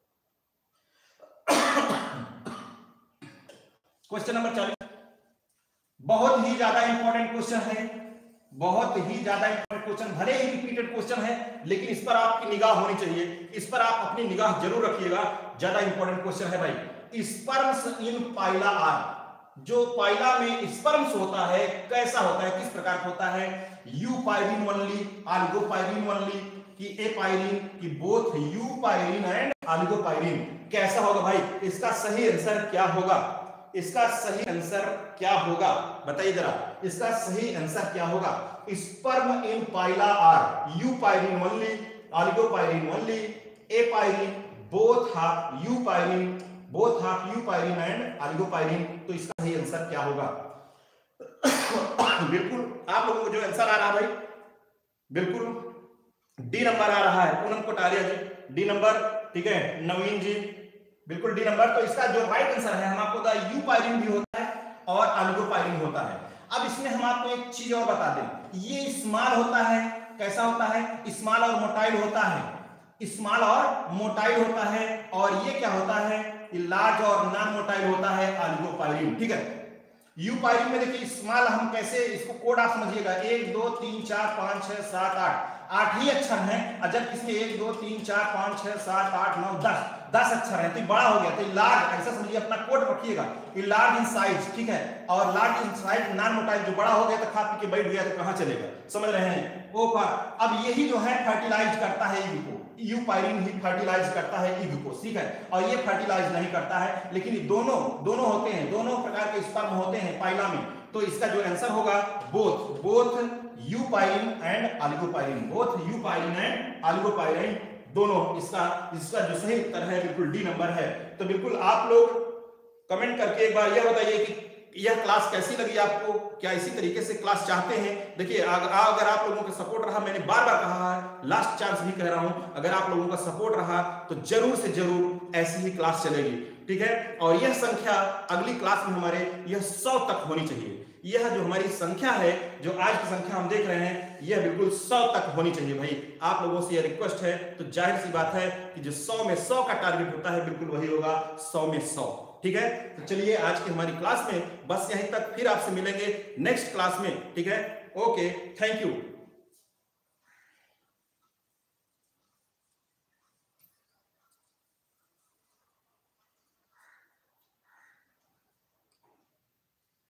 क्वेश्चन नंबर चालीस बहुत ही ज्यादा इंपॉर्टेंट क्वेश्चन है, बहुत ही ज्यादा इंपॉर्टेंट क्वेश्चन, भले ही रिपीटेड क्वेश्चन है लेकिन इस पर आपकी निगाह होनी चाहिए, इस पर आप अपनी निगाह जरूर रखिएगा, ज्यादा इंपॉर्टेंट क्वेश्चन है भाई। स्पर्म्स इन पाइला आर, जो पाइला में स्पर्म्स होता है कैसा होता है, किस प्रकार का होता है, यूपाइरिन ओनली, ऑलिगोपाइरिन ओनली, कि एपाइरिन, कि बोथ यूपाइरिन एंड ऑलिगोपाइरिन, कैसा होगा भाई? इसका सही आंसर क्या होगा? इसका सही आंसर क्या होगा बताइए जरा, इसका सही आंसर क्या होगा? Sperm in Pila are eupyrene only, oligopyrene only, apyrene, both half eupyrene, both half eupyrene and oligopyrene. तो इसका सही आंसर क्या होगा? बिल्कुल आप लोगों को जो आंसर आ रहा है भाई, बिल्कुल डी नंबर आ रहा है, पूनम कोटारिया जी, डी नंबर, ठीक है, नवीन जी, बिल्कुल डी नंबर। तो इसका जो राइट आंसर है, हम आपको बताया यूपाइरिन भी होता है और ऑलिगोपाइरिन होता है। अब इसमें हम आपको एक चीज और बता दें, ये स्मॉल होता है, कैसा होता है? स्मॉल और मोटाइल होता है, स्मॉल और मोटाइल होता है, और ये क्या होता है? लार्ज और नॉन मोटाइल होता है ऑलिगोपाइरिन, ठीक है। यूपाइरिन में देखिए स्मॉल, हम कैसे इसको कोड आप समझिएगा, एक दो तीन चार पांच छह सात आठ, आठ ही अक्षर हैं, और जब किसके एक दो तीन चार पांच छह सात आठ नौ दस, दस अक्षर है तो बड़ा हो गया, तो लार्ज, ऐसा समझिए, अपना कोड रखिएगा, ये लार्ज इन साइज, ठीक है, और large in size non motile, जो बड़ा हो गया तो खा पी के बैठ गया तो कहां चलेगा, समझ रहे हैं? ओ पर अब यही जो है फर्टिलाइज करता है एग को, यूपाइरिन ही फर्टिलाइज करता है एग को, ठीक है, और ये फर्टिलाइज नहीं करता है, लेकिन दोनों दोनों होते हैं, दोनों प्रकार के स्पर्म होते हैं पाइला में। तो इसका जो आंसर होगा both, both eupyrene and oligopyrene, both eupyrene and oligopyrene, दोनों। इसका इसका जो सही उत्तर है बिल्कुल डी नंबर है। तो बिल्कुल आप लोग कमेंट करके एक बार यह बताइए कि यह क्लास कैसी लगी आपको, क्या इसी तरीके से क्लास चाहते हैं? देखिए अगर आप लोगों का सपोर्ट रहा, मैंने बार बार कहा है, लास्ट चांस भी कह रहा हूं, अगर आप लोगों का सपोर्ट रहा तो जरूर से जरूर ऐसी ही क्लास चलेगी, ठीक है। और यह संख्या अगली क्लास में हमारे यह सौ तक होनी चाहिए। यह जो हमारी संख्या है, जो आज की संख्या हम देख रहे हैं, यह बिल्कुल सौ तक होनी चाहिए भाई। आप लोगों से यह रिक्वेस्ट है, तो जाहिर सी बात है कि जो सौ में सौ का टारगेट होता है, बिल्कुल वही होगा सौ में सौ, ठीक है। तो चलिए आज की हमारी क्लास में बस यहीं तक, फिर आपसे मिलेंगे नेक्स्ट क्लास में, ठीक है। Okay, thank you.